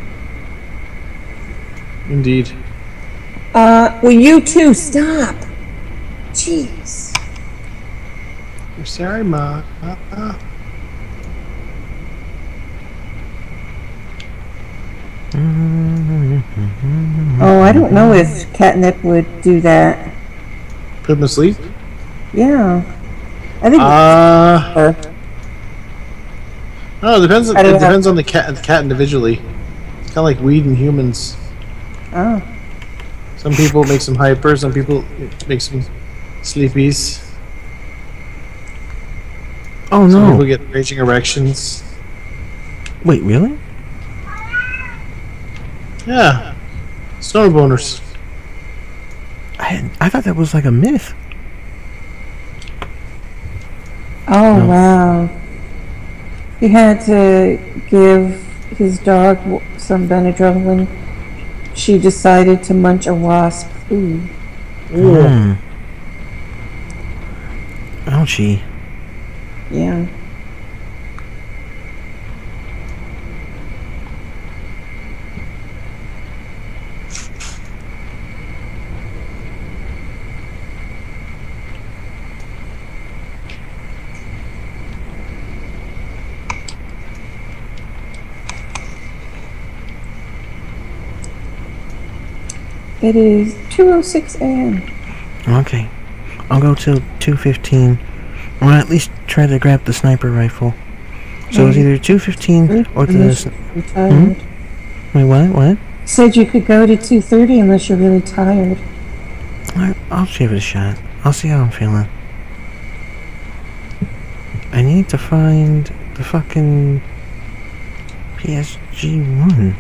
Indeed. Uh, will you two stop? Jeez. I'm sorry, Ma. Uh, Oh, I don't know if catnip would do that. Put him to sleep? Yeah. I think Uh, it's Oh, it depends. It I don't know. depends on the cat. The cat individually. It's kind of like weed and humans. Oh. Some people make some hyper. Some people make some sleepies. Oh Some no! people get raging erections. Wait, really? Yeah, stoner boners. I I thought that was like a myth. Oh, No. wow. He had to give his dog w- some Benadryl when she decided to munch a wasp. Ooh. Hmm. Ouchie. Yeah. It is two oh six a m Okay, I'll go till two fifteen, or at least try to grab the sniper rifle. So it's Mhm. either two fifteen or the. Unless s- you're tired. Wait, what? What? Said you could go to two thirty unless you're really tired. I- I'll give it a shot. I'll see how I'm feeling. I need to find the fucking P S G one.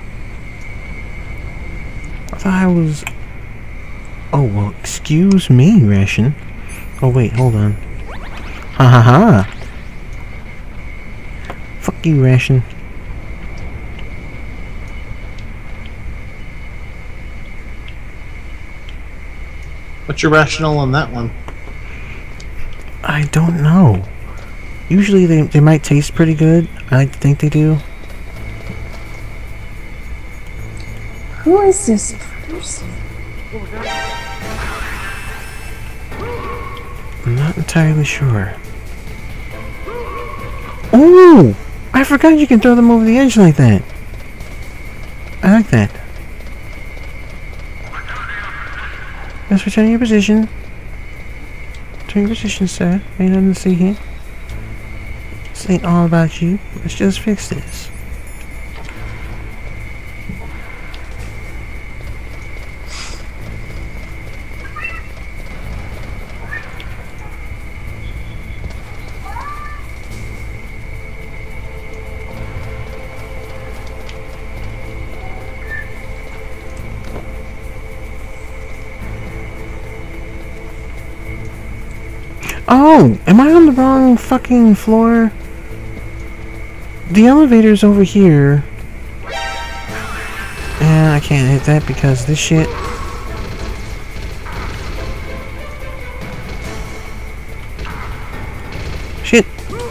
I thought I was. Oh well, excuse me, Ration. Oh wait, hold on. Ha ha ha. Fuck you, Ration. What's your rationale on that one? I don't know. Usually they, they might taste pretty good. I like to think they do. Who is this person? I'm not entirely sure. Oh! I forgot you can throw them over the edge like that. I like that. Let's return your position. Turn your position, sir. Ain't nothing to see here. This ain't all about you. Let's just fix this. Oh, am I on the wrong fucking floor? The elevator's over here. And I can't hit that because this shit. Shit.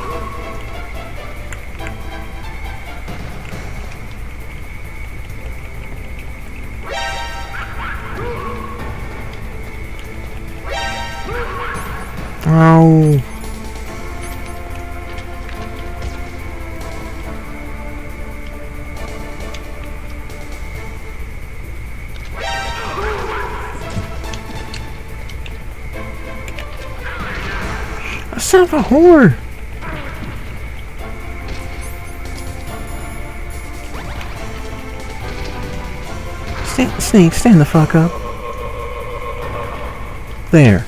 Oh. A son of a whore. Stand, Snake, stand the fuck up. There.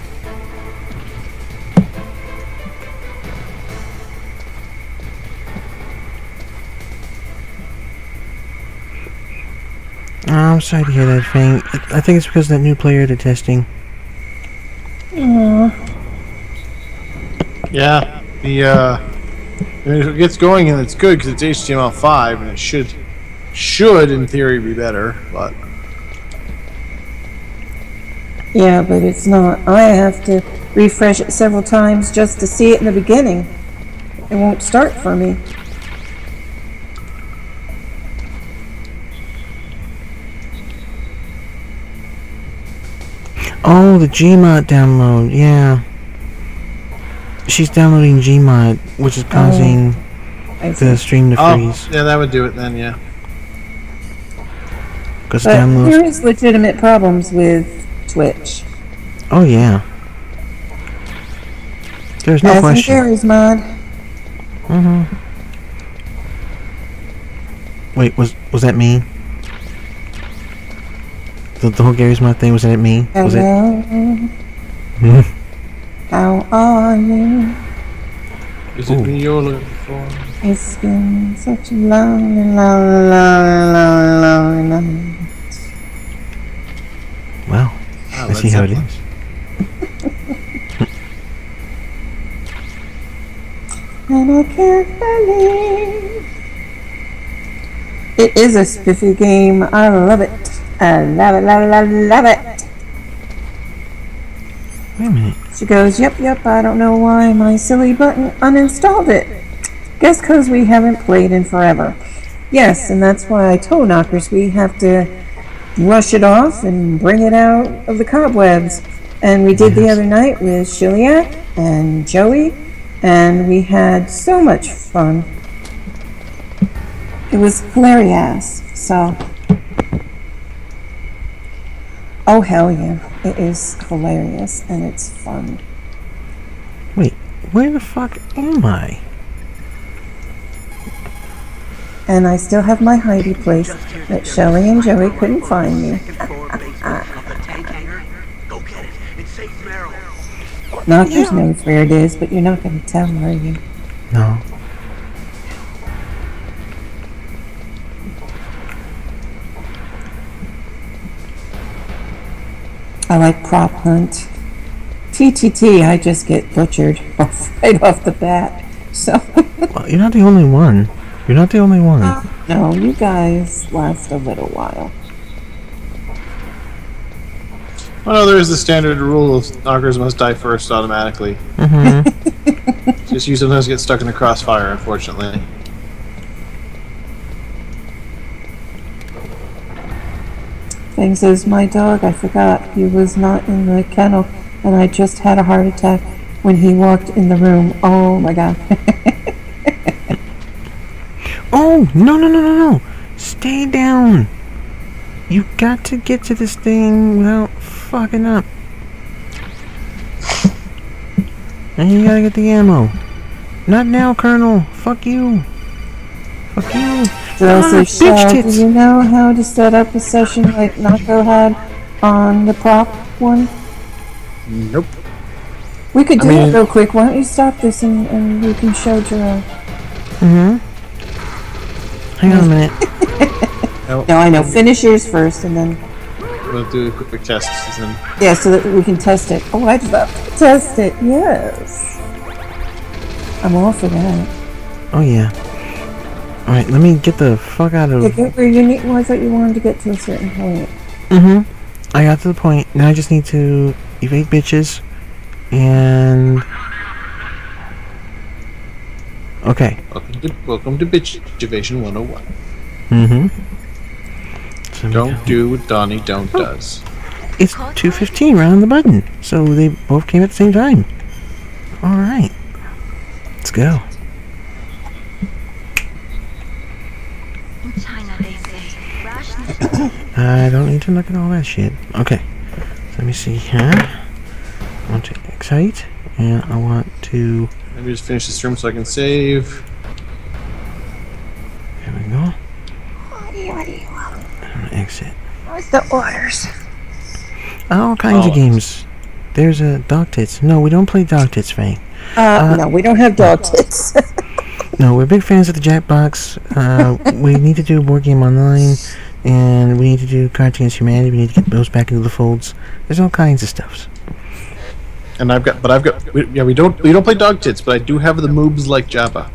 I'm sorry to hear that, Fang. I think it's because of that new player they're testing. Aww. Yeah, the uh, it gets going and it's good because it's H T M L five and it should, should in theory be better, but yeah, but it's not. I have to refresh it several times just to see it in the beginning. It won't start for me. Oh, the Gmod download, yeah. She's downloading Gmod, which is causing oh, the stream to freeze. Oh, yeah, that would do it then, yeah. Because but downloads. there is legitimate problems with Twitch. Oh yeah. There's no As question. in Gary's mod. Mm-hmm. Wait, was was that me? The, the whole Gary's mod thing, was that me? Was Hello. it? How are you? Is it me you're looking for? It's been such a long, long, long, long, long night. Well, Oh, let's see how it is. And I can't believe it is a spiffy game. I love it. I love it, love it, love it, love it. Wait a minute. She goes, yep, yep, I don't know why my silly button uninstalled it. Guess because we haven't played in forever. Yes, and that's why Toe Knockers, we have to rush it off and bring it out of the cobwebs. And we did yes. the other night with Shiliak and Joey, and we had so much fun. It was hilarious, so... Oh, hell yeah. It is hilarious, and it's fun. Wait, where the fuck am I? And I still have my hidey place that Shelly and Joey couldn't find me. Knockers knows where it is, but you're not going to tell her, are you? No. I like prop hunt. T T T, I just get butchered off, right off the bat. So. Well, you're not the only one. You're not the only one. Uh, no, you guys last a little while. Well, no, there is the standard rule of knockers must die first automatically. Mm-hmm. Just you sometimes get stuck in the crossfire, unfortunately. Thing says, my dog, I forgot, he was not in the kennel, and I just had a heart attack when he walked in the room. Oh my god. Oh, no, no, no, no, no. Stay down. You got to get to this thing without fucking up. And you gotta get the ammo. Not now, Colonel. Fuck you. Fuck you. Also, Ah, Shell, bitch do tits. you know how to set up a session like Nako had on the prop one? Nope. We could I do mean- it real quick. Why don't you stop this and, and we can show Jerome? Mm-hmm. Hang on a minute. No, I know. Finish yours first and then... We'll do a quick, quick test. And then Yeah, so that we can test it. Oh, I'd love to test it. Yes. I'm all for that. Oh, yeah. Alright, let me get the fuck out of... Yeah, get where you need... Well, I thought you wanted to get to a certain point. Mm-hmm. I got to the point. Now I just need to evade bitches. And... Okay. welcome to, welcome to Bitch Evasion one oh one. Mm-hmm. Don't do what Donnie don't does. It's two fifteen right on the button. So they both came at the same time. Alright. Let's go. In China, they say, rashness. I don't need to look at all that shit. Okay. So let me see here. I want to excite. And I want to... Let me just finish this room so I can save. There we go. What do you, what do you want? I'm gonna exit. What's the orders? All kinds Oh. of games. There's a dog tits. No, we don't play dog tits, Faye. Uh, Uh, no, we don't have dog tits. No, we're big fans of the Jackbox. Uh, we need to do Board Game Online, and we need to do Cards Against Humanity. We need to get those back into the folds. There's all kinds of stuff. And I've got, but I've got, we, yeah, we don't, we don't play dog tits, but I do have the moves like Jabba.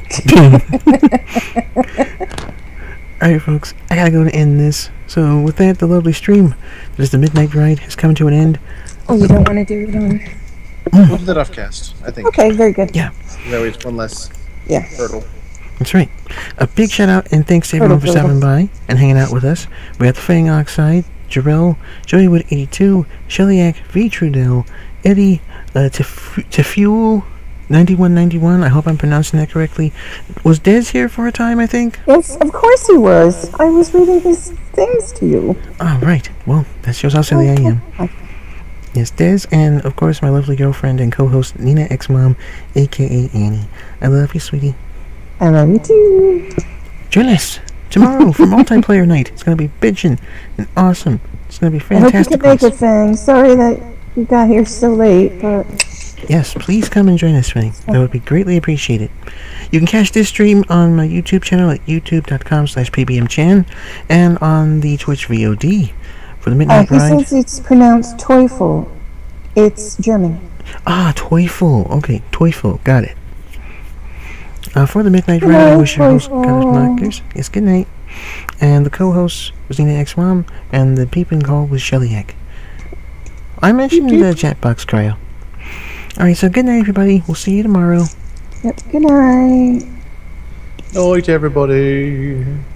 Alright, folks, I gotta go to end this. So, with that, the lovely stream, that is the Midnight Ride, has come to an end. Oh, you don't want to do it on... We'll do that off cast, I think. Okay, very good. Yeah. That way it's one less Yeah. hurdle. That's right. A big shout out and thanks to everyone for stopping by and hanging out with us. We got the Fighting Oxide, Jarrell, Joeywood eighty-two, Shellyak, V Trudell, Eddie, uh, Tefuel ninety-one ninety-one. I hope I'm pronouncing that correctly. Was Dez here for a time, I think? Yes, of course he was. I was reading his things to you. Oh, right. Well, that shows how silly I am. Yes, Dez, and of course my lovely girlfriend and co-host Nina X-Mom, aka Annie. I love you, sweetie. I love you too. Join us tomorrow for multiplayer night. It's gonna be bitchin' and awesome. It's gonna be I hope you fantastic. can make it, Fang. Sorry that you got here so late, but... Yes, please come and join us, Fanny. That would be greatly appreciated. You can catch this stream on my YouTube channel at youtube.com slash pbmchan and on the Twitch V O D for the Uh, Midnight he Ride. says it's pronounced Teufel. It's German. Ah, Teufel. Okay, Teufel. Got it. Uh, for the Midnight Good Ride, I night, wish your host, Teufel. Goddess Knockers. Yes, good night. And the co-host was Nina X-Mom, and the peeping call was Shellyak. I mentioned the chat box cryo. Alright, so good night, everybody. We'll see you tomorrow. Yep, good night. Night, everybody.